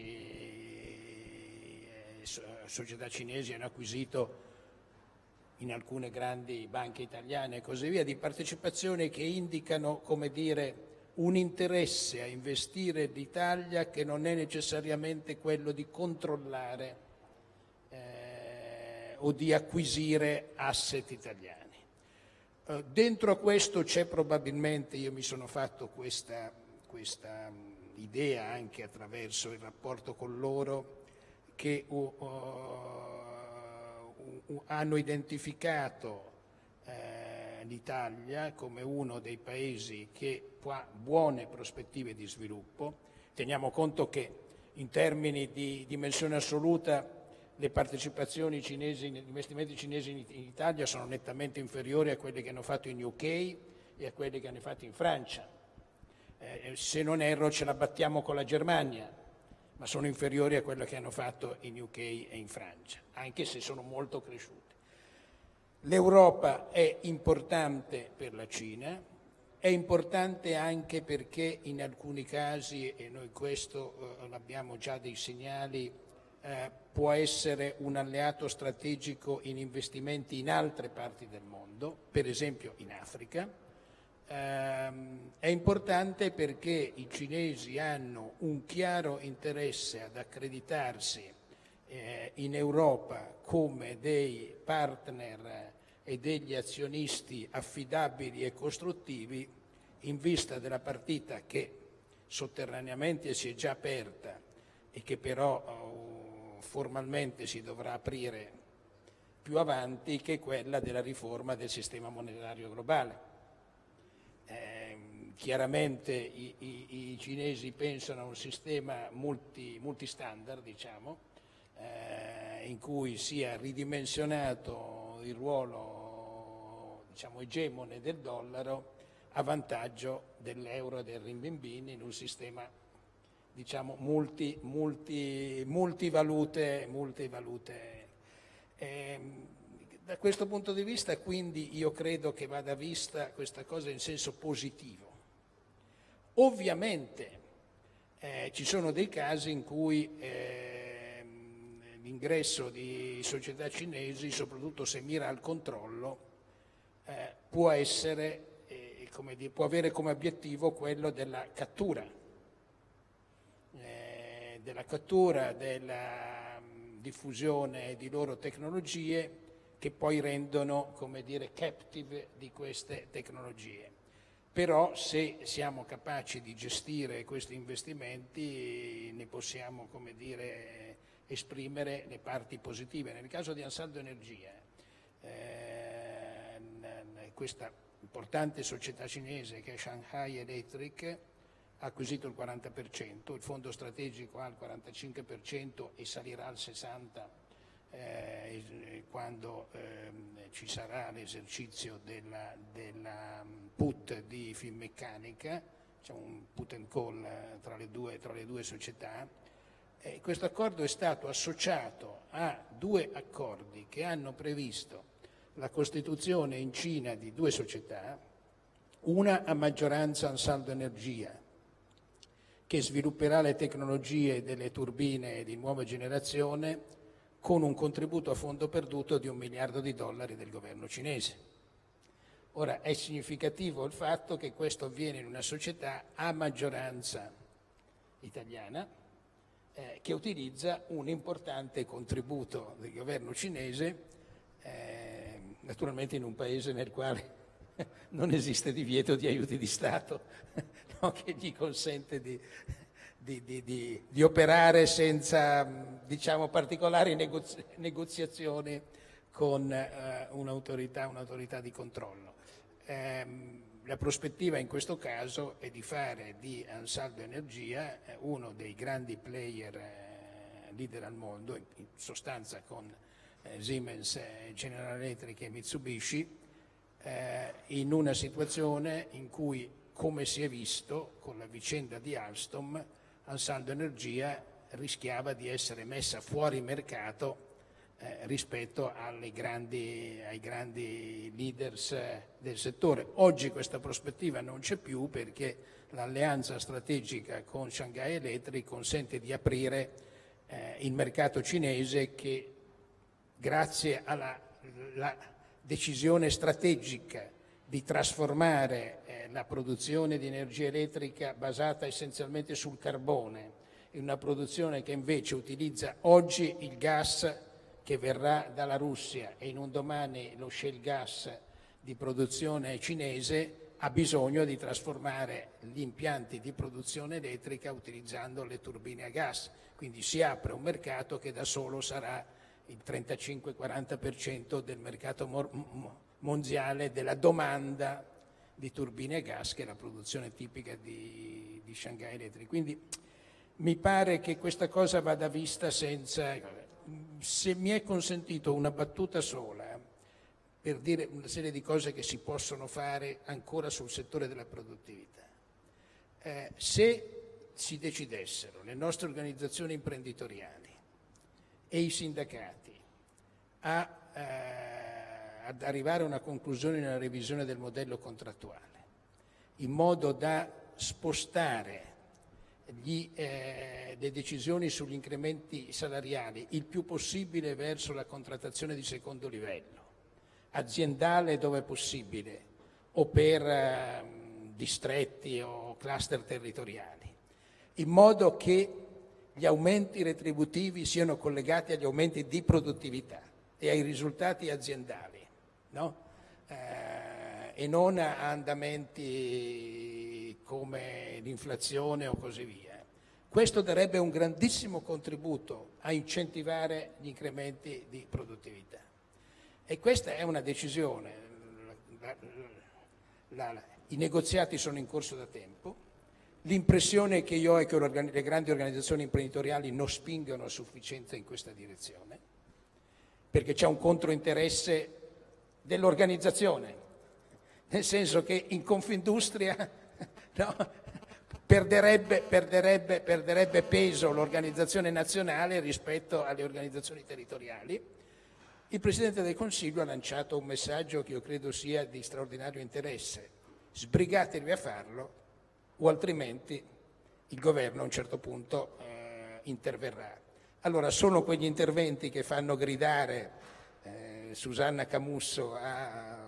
eh, società cinesi hanno acquisito in alcune grandi banche italiane e così via, di partecipazioni che indicano, come dire, un interesse a investire l'Italia che non è necessariamente quello di controllare eh, o di acquisire asset italiani. Eh, dentro a questo c'è probabilmente, io mi sono fatto questa, questa um, idea anche attraverso il rapporto con loro, che uh, uh, hanno identificato eh, l'Italia come uno dei paesi che ha buone prospettive di sviluppo. Teniamo conto che in termini di dimensione assoluta le partecipazioni cinesi, gli investimenti cinesi in, in Italia sono nettamente inferiori a quelli che hanno fatto in U K e a quelli che hanno fatto in Francia. Eh, se non erro ce la battiamo con la Germania, ma sono inferiori a quello che hanno fatto in U K e in Francia, anche se sono molto cresciuti. L'Europa è importante per la Cina, è importante anche perché in alcuni casi, e noi questo eh, abbiamo già dei segnali, eh, può essere un alleato strategico in investimenti in altre parti del mondo, per esempio in Africa. È importante perché i cinesi hanno un chiaro interesse ad accreditarsi eh, in Europa come dei partner e degli azionisti affidabili e costruttivi in vista della partita che sotterraneamente si è già aperta e che però oh, formalmente si dovrà aprire più avanti, che è quella della riforma del sistema monetario globale. chiaramente i, i, i cinesi pensano a un sistema multi, multistandard, diciamo, eh, in cui sia ridimensionato il ruolo, diciamo, egemone del dollaro a vantaggio dell'euro e del renminbi in un sistema, diciamo, multi, multi, multivalute. multivalute. Eh, da questo punto di vista, quindi, io credo che vada vista questa cosa in senso positivo. Ovviamente eh, ci sono dei casi in cui eh, l'ingresso di società cinesi, soprattutto se mira al controllo, eh, può essere, eh, come dire, può avere come obiettivo quello della cattura, eh, della cattura, della mh, diffusione di loro tecnologie che poi rendono, come dire, captive di queste tecnologie. Però se siamo capaci di gestire questi investimenti ne possiamo, come dire, esprimere le parti positive. Nel caso di Ansaldo Energia, eh, questa importante società cinese che è Shanghai Electric ha acquisito il quaranta per cento, il fondo strategico ha il quarantacinque per cento e salirà al sessanta per cento eh, quando eh, ci sarà l'esercizio della, della put di Finmeccanica, c'è un put and call tra le due, tra le due società. Eh, questo accordo è stato associato a due accordi che hanno previsto la costituzione in Cina di due società, una a maggioranza Ansaldo Energia, che svilupperà le tecnologie delle turbine di nuova generazione con un contributo a fondo perduto di un miliardo di dollari del governo cinese. Ora, è significativo il fatto che questo avviene in una società a maggioranza italiana eh, che utilizza un importante contributo del governo cinese, eh, naturalmente in un paese nel quale non esiste divieto di aiuti di Stato, no, che gli consente di... Di, di, di, di operare senza, diciamo, particolari negozi- negoziazioni con eh, un'autorità, un'autorità di controllo. Eh, la prospettiva in questo caso è di fare di Ansaldo Energia eh, uno dei grandi player eh, leader al mondo, in, in sostanza con eh, Siemens, eh, Generale Electric e Mitsubishi, eh, in una situazione in cui, come si è visto con la vicenda di Alstom, Ansaldo Energia rischiava di essere messa fuori mercato eh, rispetto alle grandi, ai grandi leaders eh, del settore. Oggi questa prospettiva non c'è più perché l'alleanza strategica con Shanghai Electric consente di aprire eh, il mercato cinese che, grazie alla la decisione strategica di trasformare eh, la produzione di energia elettrica basata essenzialmente sul carbone in una produzione che invece utilizza oggi il gas che verrà dalla Russia e in un domani lo shale gas di produzione cinese, ha bisogno di trasformare gli impianti di produzione elettrica utilizzando le turbine a gas. Quindi si apre un mercato che da solo sarà il trentacinque quaranta per cento del mercato mo- mondiale della domanda di turbine a gas, che è la produzione tipica di, di Shanghai Electric. Quindi mi pare che questa cosa vada vista senza... Se mi è consentito una battuta sola per dire una serie di cose che si possono fare ancora sul settore della produttività. Eh, se si decidessero le nostre organizzazioni imprenditoriali e i sindacati a... Eh, ad arrivare a una conclusione nella revisione del modello contrattuale, in modo da spostare gli, eh, le decisioni sugli incrementi salariali il più possibile verso la contrattazione di secondo livello, aziendale dove possibile, o per eh, distretti o cluster territoriali, in modo che gli aumenti retributivi siano collegati agli aumenti di produttività e ai risultati aziendali, no? eh, e non a andamenti come l'inflazione o così via. Questo darebbe un grandissimo contributo a incentivare gli incrementi di produttività. E questa è una decisione. La, la, la, I negoziati sono in corso da tempo, l'impressione che io ho è che le grandi organizzazioni imprenditoriali non spingono a sufficienza in questa direzione, perché c'è un controinteresse dell'organizzazione, nel senso che in Confindustria no, perderebbe, perderebbe, perderebbe peso l'organizzazione nazionale rispetto alle organizzazioni territoriali. Il Presidente del Consiglio ha lanciato un messaggio che io credo sia di straordinario interesse: sbrigatevi a farlo o altrimenti il governo a un certo punto eh, interverrà. Allora sono quegli interventi che fanno gridare eh, Susanna Camusso a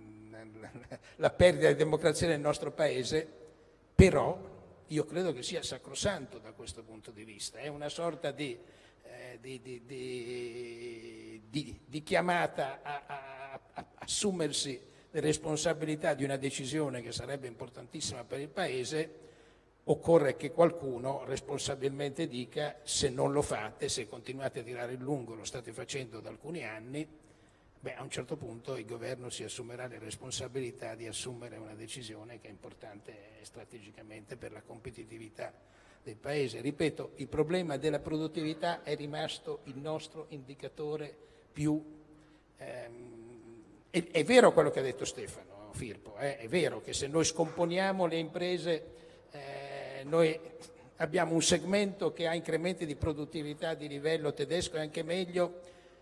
la perdita di democrazia nel nostro Paese, però io credo che sia sacrosanto da questo punto di vista, è una sorta di, eh, di, di, di, di, di chiamata a, a, a assumersi le responsabilità di una decisione che sarebbe importantissima per il Paese. Occorre che qualcuno responsabilmente dica: se non lo fate, se continuate a tirare il lungo, lo state facendo da alcuni anni, beh, a un certo punto il governo si assumerà le responsabilità di assumere una decisione che è importante strategicamente per la competitività del Paese. Ripeto, il problema della produttività è rimasto il nostro indicatore più... Ehm, è, è vero quello che ha detto Stefano Firpo, eh? È vero che se noi scomponiamo le imprese, eh, noi abbiamo un segmento che ha incrementi di produttività di livello tedesco e anche meglio,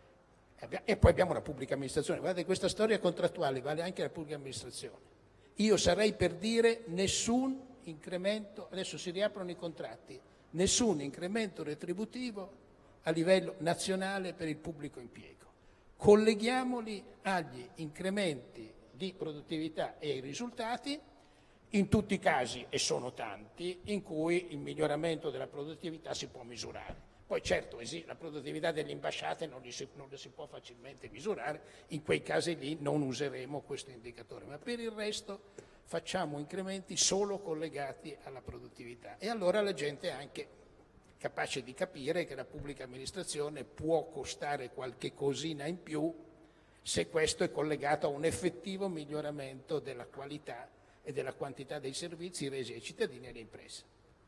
e poi abbiamo la pubblica amministrazione. Guardate, questa storia contrattuale vale anche alla pubblica amministrazione. Io sarei per dire nessun incremento, adesso si riaprono i contratti, nessun incremento retributivo a livello nazionale per il pubblico impiego. Colleghiamoli agli incrementi di produttività e ai risultati, in tutti i casi, e sono tanti, in cui il miglioramento della produttività si può misurare. Poi certo, la produttività delle ambasciate non, si, non la si può facilmente misurare, in quei casi lì non useremo questo indicatore, ma per il resto facciamo incrementi solo collegati alla produttività. E allora la gente è anche capace di capire che la pubblica amministrazione può costare qualche cosina in più se questo è collegato a un effettivo miglioramento della qualità e della quantità dei servizi resi ai cittadini e alle imprese.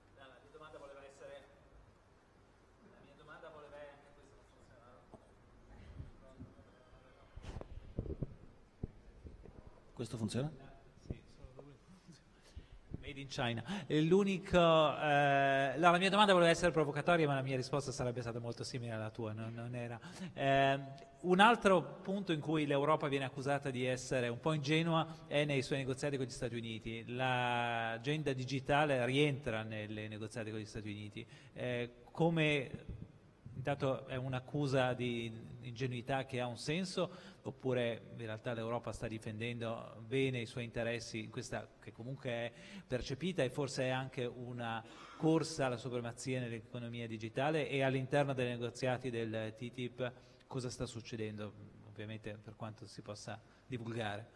Questo funziona? Sì, Made in China. L'unico, eh, no, la mia domanda voleva essere provocatoria, ma la mia risposta sarebbe stata molto simile alla tua, non, non era. Eh, un altro punto in cui l'Europa viene accusata di essere un po' ingenua è nei suoi negoziati con gli Stati Uniti. L'agenda digitale rientra nei negoziati con gli Stati Uniti. Eh, come intanto è un'accusa di ingenuità che ha un senso, oppure in realtà l'Europa sta difendendo bene i suoi interessi in questa che comunque è percepita e forse è anche una corsa alla supremazia nell'economia digitale? E all'interno dei negoziati del T T I P cosa sta succedendo, ovviamente per quanto si possa divulgare?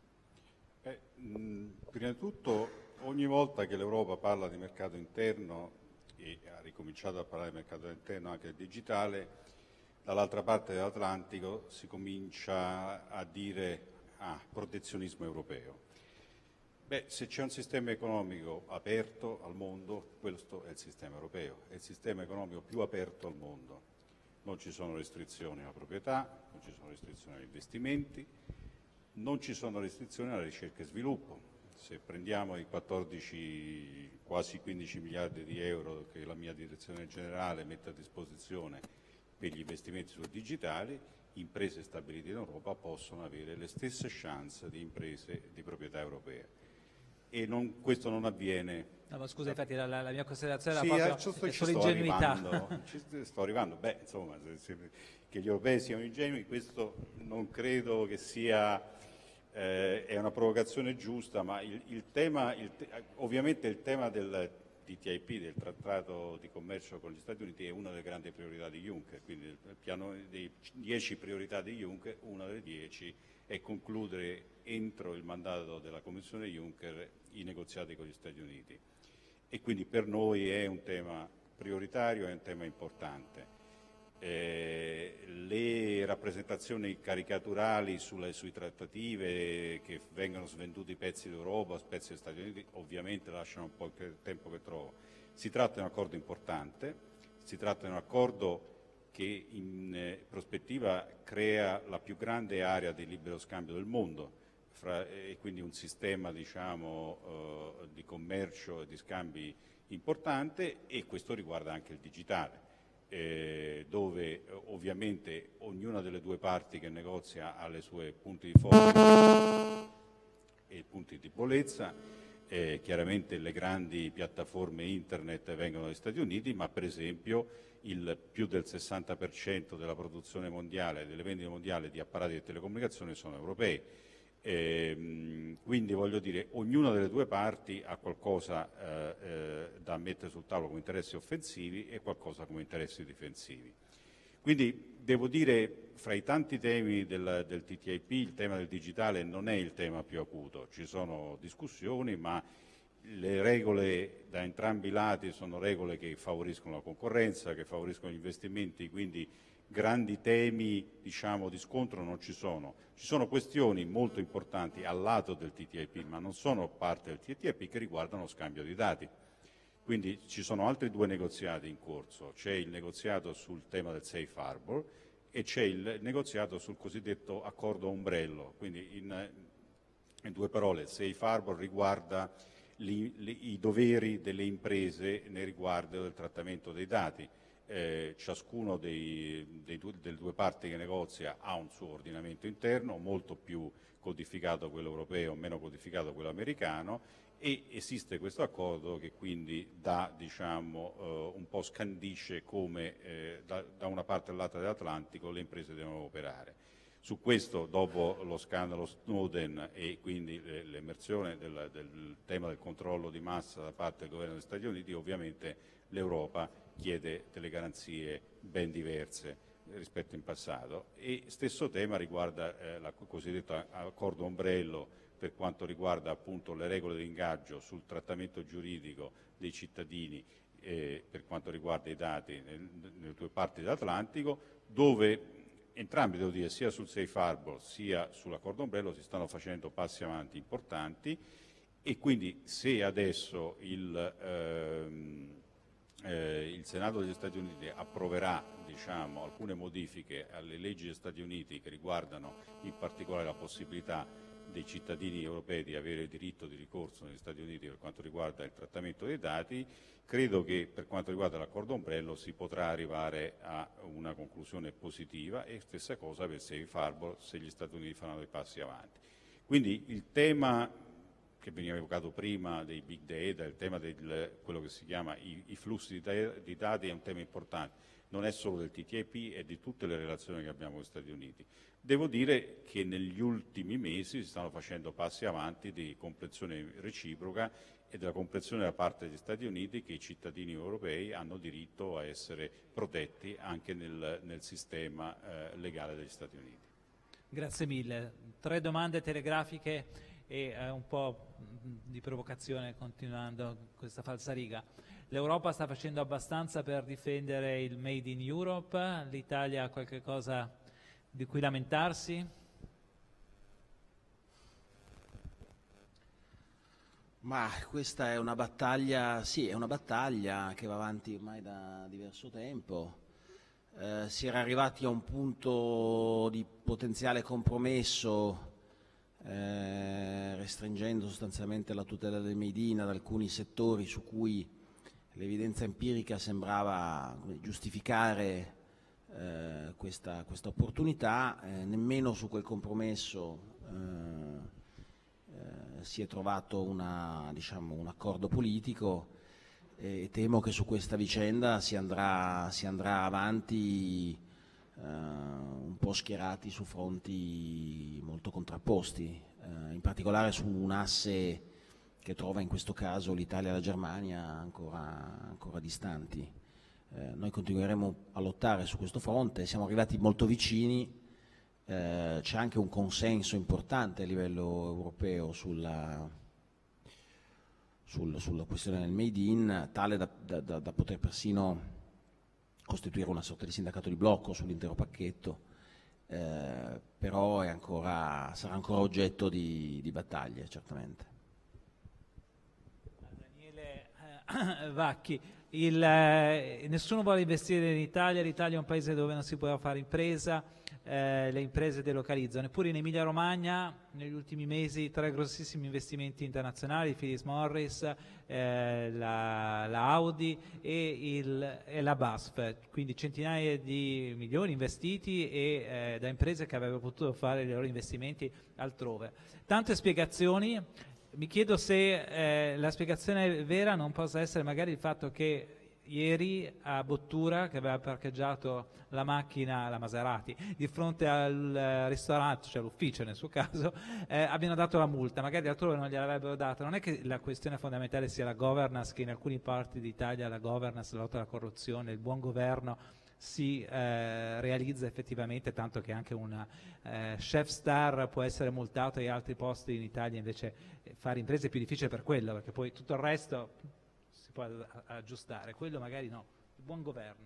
Eh, mh, prima di tutto, ogni volta che l'Europa parla di mercato interno, e ha ricominciato a parlare di mercato interno anche del digitale, dall'altra parte dell'Atlantico si comincia a dire ah, protezionismo europeo. Beh, se c'è un sistema economico aperto al mondo, questo è il sistema europeo, è il sistema economico più aperto al mondo. Non ci sono restrizioni alla proprietà, non ci sono restrizioni agli investimenti, non ci sono restrizioni alla ricerca e sviluppo. Se prendiamo i quattordici, quasi quindici miliardi di euro che la mia direzione generale mette a disposizione per gli investimenti sul digitale, imprese stabilite in Europa possono avere le stesse chance di imprese di proprietà europea. E non, questo non avviene. No, ma scusa, infatti la, la mia considerazione sì, era proprio ci sull'ingenuità. Ci sto arrivando, beh, insomma, se, se, che gli europei siano ingenui, questo non credo che sia... Eh, è una provocazione giusta, ma il, il tema, il te, ovviamente il tema del D T I P, del trattato di commercio con gli Stati Uniti, è una delle grandi priorità di Juncker, quindi il piano dei dieci priorità di Juncker, una delle dieci è concludere entro il mandato della Commissione Juncker i negoziati con gli Stati Uniti, e quindi per noi è un tema prioritario, è un tema importante. Eh, le rappresentazioni caricaturali sulle, sui trattative che vengono svenduti pezzi d'Europa, pezzi degli Stati Uniti, ovviamente lasciano un po' il tempo che trovo. Si tratta di un accordo importante, si tratta di un accordo che in eh, prospettiva crea la più grande area di libero scambio del mondo fra, e quindi un sistema, diciamo, eh, di commercio e di scambi importante, e questo riguarda anche il digitale. Eh, dove eh, ovviamente ognuna delle due parti che negozia ha le sue punti di forza e punti di debolezza. Eh, chiaramente le grandi piattaforme internet vengono dagli Stati Uniti, ma per esempio il più del sessanta per cento della produzione mondiale, delle vendite mondiali di apparati di telecomunicazione sono europei. Eh, quindi voglio dire, ognuna delle due parti ha qualcosa eh, eh, da mettere sul tavolo come interessi offensivi e qualcosa come interessi difensivi. Quindi devo dire, fra i tanti temi del, del T T I P, il tema del digitale non è il tema più acuto. Ci sono discussioni, ma le regole da entrambi i lati sono regole che favoriscono la concorrenza, che favoriscono gli investimenti, quindi grandi temi, diciamo, di scontro non ci sono. Ci sono questioni molto importanti al lato del T T I P, ma non sono parte del T T I P, che riguardano lo scambio di dati. Quindi ci sono altri due negoziati in corso. C'è il negoziato sul tema del Safe Harbor e c'è il negoziato sul cosiddetto accordo ombrello. Quindi in, in due parole, il Safe Harbor riguarda li, li, i doveri delle imprese nei riguardo del trattamento dei dati. Eh, ciascuno dei, dei due, delle due parti che negozia ha un suo ordinamento interno, molto più codificato quello europeo, meno codificato quello americano, e esiste questo accordo che quindi dà, diciamo, eh, un po' scandisce come eh, da, da una parte all'altra dell'Atlantico le imprese devono operare. Su questo, dopo lo scandalo Snowden e quindi l'emersione del, del tema del controllo di massa da parte del governo degli Stati Uniti, ovviamente l'Europa chiede delle garanzie ben diverse rispetto in passato. E stesso tema riguarda eh, il cosiddetto accordo ombrello per quanto riguarda appunto le regole di ingaggio sul trattamento giuridico dei cittadini eh, per quanto riguarda i dati nel, nelle due parti dell'Atlantico, dove entrambi, devo dire, sia sul Safe Harbor sia sull'accordo ombrello si stanno facendo passi avanti importanti, e quindi se adesso il, ehm, eh, il Senato degli Stati Uniti approverà, diciamo, alcune modifiche alle leggi degli Stati Uniti che riguardano in particolare la possibilità dei cittadini europei di avere diritto di ricorso negli Stati Uniti per quanto riguarda il trattamento dei dati, credo che per quanto riguarda l'accordo ombrello si potrà arrivare a una conclusione positiva, e stessa cosa per Safe Harbor se gli Stati Uniti faranno dei passi avanti. Quindi il tema che veniva evocato prima dei big data, il tema di quello che si chiama i, i flussi di, di dati è un tema importante, non è solo del T T I P, è di tutte le relazioni che abbiamo con gli Stati Uniti. Devo dire che negli ultimi mesi si stanno facendo passi avanti di comprensione reciproca e della comprensione da parte degli Stati Uniti che i cittadini europei hanno diritto a essere protetti anche nel, nel sistema eh, legale degli Stati Uniti. Grazie mille. Tre domande telegrafiche e eh, un po' di provocazione continuando questa falsariga. L'Europa sta facendo abbastanza per difendere il Made in Europe? L'Italia ha qualche cosa di cui lamentarsi? Ma questa è una battaglia, sì, è una battaglia che va avanti ormai da diverso tempo. Eh, si era arrivati a un punto di potenziale compromesso eh, restringendo sostanzialmente la tutela del Made in ad alcuni settori su cui l'evidenza empirica sembrava giustificare eh, questa, questa opportunità, eh, nemmeno su quel compromesso eh, eh, si è trovato una, diciamo, un accordo politico, e temo che su questa vicenda si andrà, si andrà avanti eh, un po' schierati su fronti molto contrapposti, eh, in particolare su un asse che trova in questo caso l'Italia e la Germania ancora, ancora distanti. Eh, noi continueremo a lottare su questo fronte, siamo arrivati molto vicini, eh, c'è anche un consenso importante a livello europeo sulla, sul, sulla questione del Made in, tale da, da, da poter persino costituire una sorta di sindacato di blocco sull'intero pacchetto, eh, però è ancora, sarà ancora oggetto di, di battaglie, certamente. Daniele eh, Vacchi, il, eh, nessuno vuole investire in Italia, l'Italia è un paese dove non si può fare impresa, eh, le imprese delocalizzano, eppure in Emilia Romagna negli ultimi mesi tre grossissimi investimenti internazionali, Philip Morris, eh, la, la Audi e, il, e la B A S F, quindi centinaia di milioni investiti e, eh, da imprese che avrebbero potuto fare i loro investimenti altrove. Tante spiegazioni. Mi chiedo se eh, la spiegazione vera non possa essere magari il fatto che ieri a Bottura, che aveva parcheggiato la macchina, la Maserati, di fronte al eh, ristorante, cioè l'ufficio nel suo caso, eh, abbiano dato la multa, magari altrove non gliel'avrebbero data. Non è che la questione fondamentale sia la governance, che in alcuni parti d'Italia la governance, la lotta alla corruzione, il buon governo si eh, realizza effettivamente, tanto che anche un eh, chef star può essere multato e altri posti in Italia invece eh, fare imprese è più difficile per quello, perché poi tutto il resto si può aggiustare, quello magari no, il buon governo.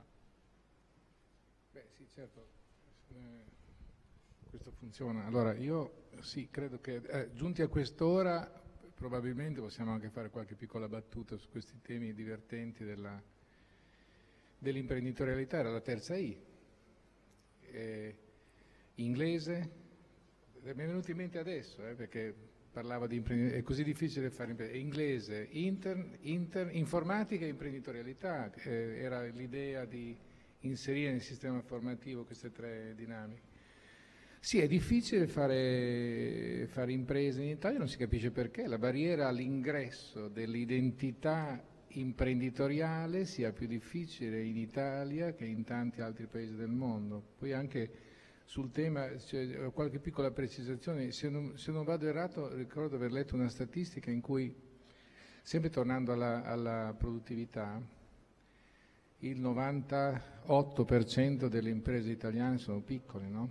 Beh sì, certo, eh, questo funziona. Allora io sì, credo che eh, giunti a quest'ora probabilmente possiamo anche fare qualche piccola battuta su questi temi divertenti della dell'imprenditorialità. Era la terza I, eh, inglese, mi è venuto in mente adesso, eh, perché parlava di imprenditorialità, è così difficile fare impresa, inglese, inter, inter, informatica e imprenditorialità, eh, era l'idea di inserire nel sistema formativo queste tre dinamiche. Sì, è difficile fare, fare imprese in Italia, non si capisce perché, la barriera all'ingresso dell'identità imprenditoriale sia più difficile in Italia che in tanti altri paesi del mondo. Poi anche sul tema, cioè, qualche piccola precisazione, se non, se non vado errato ricordo di aver letto una statistica in cui, sempre tornando alla, alla produttività, il novantotto per cento delle imprese italiane sono piccole, no?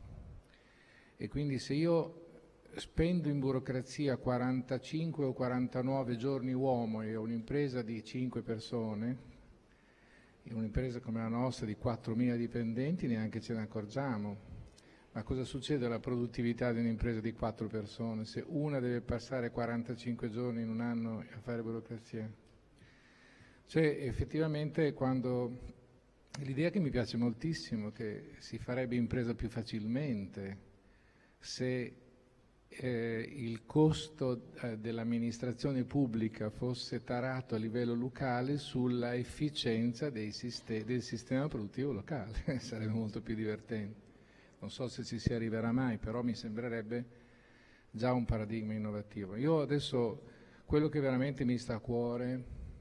E quindi se io spendo in burocrazia quarantacinque o quarantanove giorni uomo e ho un'impresa di cinque persone, in un'impresa come la nostra di quattromila dipendenti neanche ce ne accorgiamo. Ma cosa succede alla produttività di un'impresa di quattro persone se una deve passare quarantacinque giorni in un anno a fare burocrazia? Cioè effettivamente quando l'idea che mi piace moltissimo che si farebbe impresa più facilmente se Eh, il costo eh, dell'amministrazione pubblica fosse tarato a livello locale sulla efficienza dei siste- del sistema produttivo locale, sarebbe molto più divertente. Non so se ci si arriverà mai, però mi sembrerebbe già un paradigma innovativo. Io adesso quello che veramente mi sta a cuore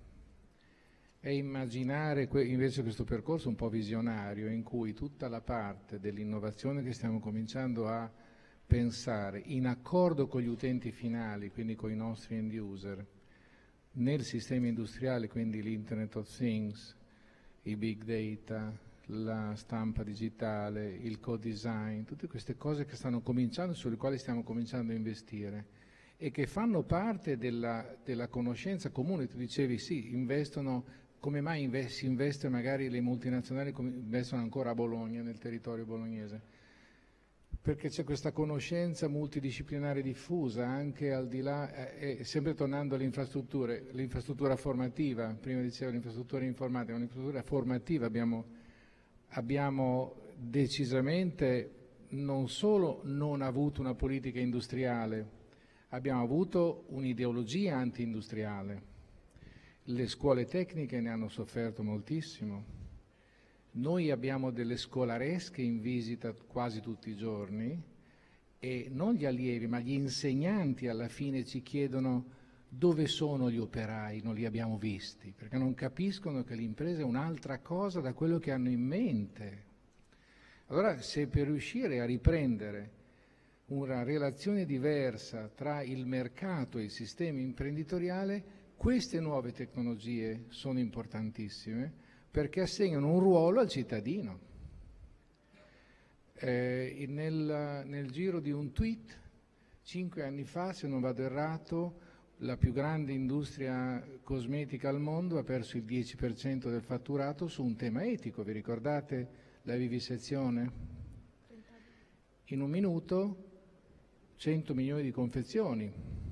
è immaginare que- invece questo percorso un po' visionario in cui tutta la parte dell'innovazione che stiamo cominciando a pensare in accordo con gli utenti finali, quindi con i nostri end user, nel sistema industriale, quindi l'Internet of Things, i big data, la stampa digitale, il co-design, tutte queste cose che stanno cominciando, sulle quali stiamo cominciando a investire e che fanno parte della, della conoscenza comune. Tu dicevi sì, investono, come mai inve- si investe magari le multinazionali come investono ancora a Bologna, nel territorio bolognese? Perché c'è questa conoscenza multidisciplinare diffusa anche al di là, eh, e sempre tornando alle infrastrutture, l'infrastruttura formativa, prima dicevo l'infrastruttura informatica, l'infrastruttura formativa abbiamo, abbiamo decisamente non solo non avuto una politica industriale, abbiamo avuto un'ideologia anti-industriale. Le scuole tecniche ne hanno sofferto moltissimo. Noi abbiamo delle scolaresche in visita quasi tutti i giorni e non gli allievi, ma gli insegnanti alla fine ci chiedono dove sono gli operai, non li abbiamo visti, perché non capiscono che l'impresa è un'altra cosa da quello che hanno in mente. Allora, se per riuscire a riprendere una relazione diversa tra il mercato e il sistema imprenditoriale, queste nuove tecnologie sono importantissime, perché assegnano un ruolo al cittadino. Eh, nel, nel giro di un tweet, cinque anni fa, se non vado errato, la più grande industria cosmetica al mondo ha perso il dieci per cento del fatturato su un tema etico. Vi ricordate la vivisezione? In un minuto cento milioni di confezioni.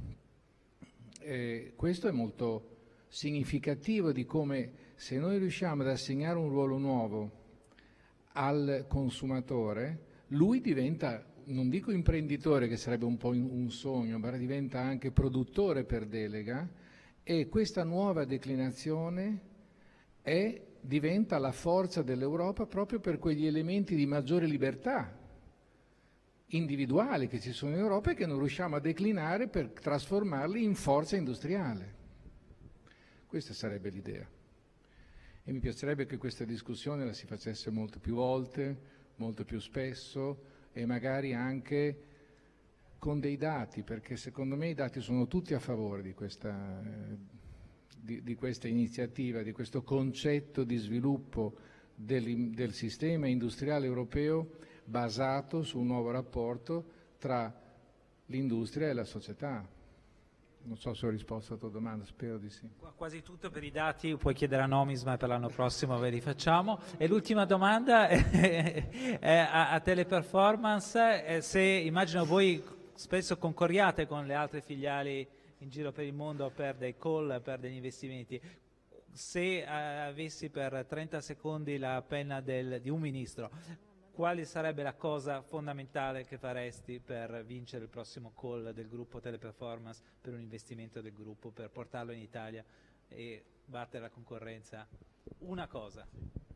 Eh, questo è molto significativo di come, se noi riusciamo ad assegnare un ruolo nuovo al consumatore, lui diventa, non dico imprenditore, che sarebbe un po' un sogno, ma diventa anche produttore per delega, e questa nuova declinazione è, diventa la forza dell'Europa proprio per quegli elementi di maggiore libertà individuali che ci sono in Europa e che non riusciamo a declinare per trasformarli in forza industriale. Questa sarebbe l'idea. E mi piacerebbe che questa discussione la si facesse molte più volte, molto più spesso, e magari anche con dei dati, perché secondo me i dati sono tutti a favore di questa, di, di questa iniziativa, di questo concetto di sviluppo del, del sistema industriale europeo basato su un nuovo rapporto tra l'industria e la società. Non so se ho risposto alla tua domanda, spero di sì. Quasi tutto per i dati, puoi chiedere a NOMISMA, per l'anno prossimo ve li facciamo. E l'ultima domanda è, è a, a Teleperformance, è se immagino voi spesso concorriate con le altre filiali in giro per il mondo per dei call, per degli investimenti. Se eh, avessi per trenta secondi la penna del, di un ministro, quale sarebbe la cosa fondamentale che faresti per vincere il prossimo call del gruppo Teleperformance, per un investimento del gruppo, per portarlo in Italia e battere la concorrenza? Una cosa.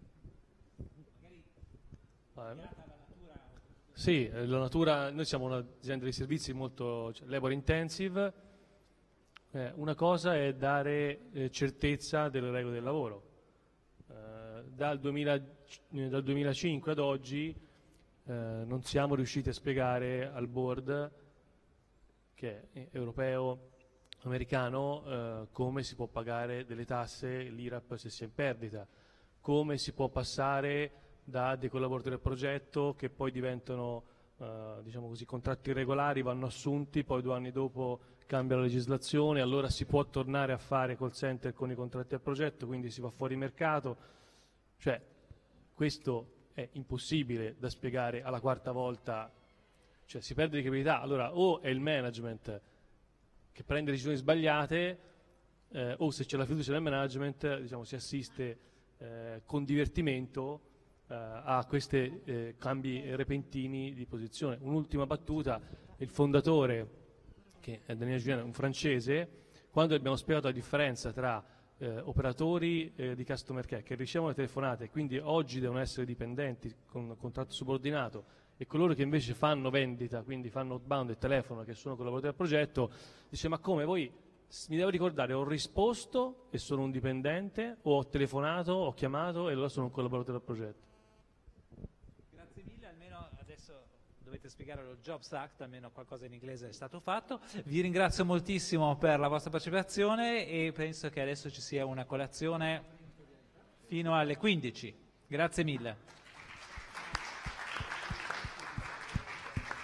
Sì, la natura, noi siamo un'azienda di servizi molto, cioè, labor intensive. Eh, una cosa è dare eh, certezza delle regole del lavoro. Eh, dal, duemila, dal duemilacinque ad oggi eh, non siamo riusciti a spiegare al board, che è europeo, americano, eh, come si può pagare delle tasse, l'I R A P se si è in perdita, come si può passare da dei collaboratori al progetto che poi diventano eh, diciamo così, contratti irregolari, vanno assunti, poi due anni dopo cambia la legislazione, allora si può tornare a fare call center con i contratti al progetto, quindi si va fuori mercato. Cioè, questo è impossibile da spiegare alla quarta volta, cioè si perde di credibilità. Allora o è il management che prende decisioni sbagliate, eh, o se c'è la fiducia nel management, diciamo, si assiste eh, con divertimento eh, a questi eh, cambi repentini di posizione. Un'ultima battuta: il fondatore, che è Daniele Vacchi, un francese, quando abbiamo spiegato la differenza tra eh, operatori eh, di customer care che ricevono le telefonate e quindi oggi devono essere dipendenti con contratto subordinato, e coloro che invece fanno vendita, quindi fanno outbound e telefono, che sono collaboratori del progetto, dice: ma come, voi mi devo ricordare, ho risposto e sono un dipendente, o ho telefonato, ho chiamato e allora sono un collaboratore del progetto? Grazie mille, almeno adesso dovete spiegare lo Jobs Act, almeno qualcosa in inglese è stato fatto. Vi ringrazio moltissimo per la vostra partecipazione e penso che adesso ci sia una colazione fino alle quindici. Grazie mille.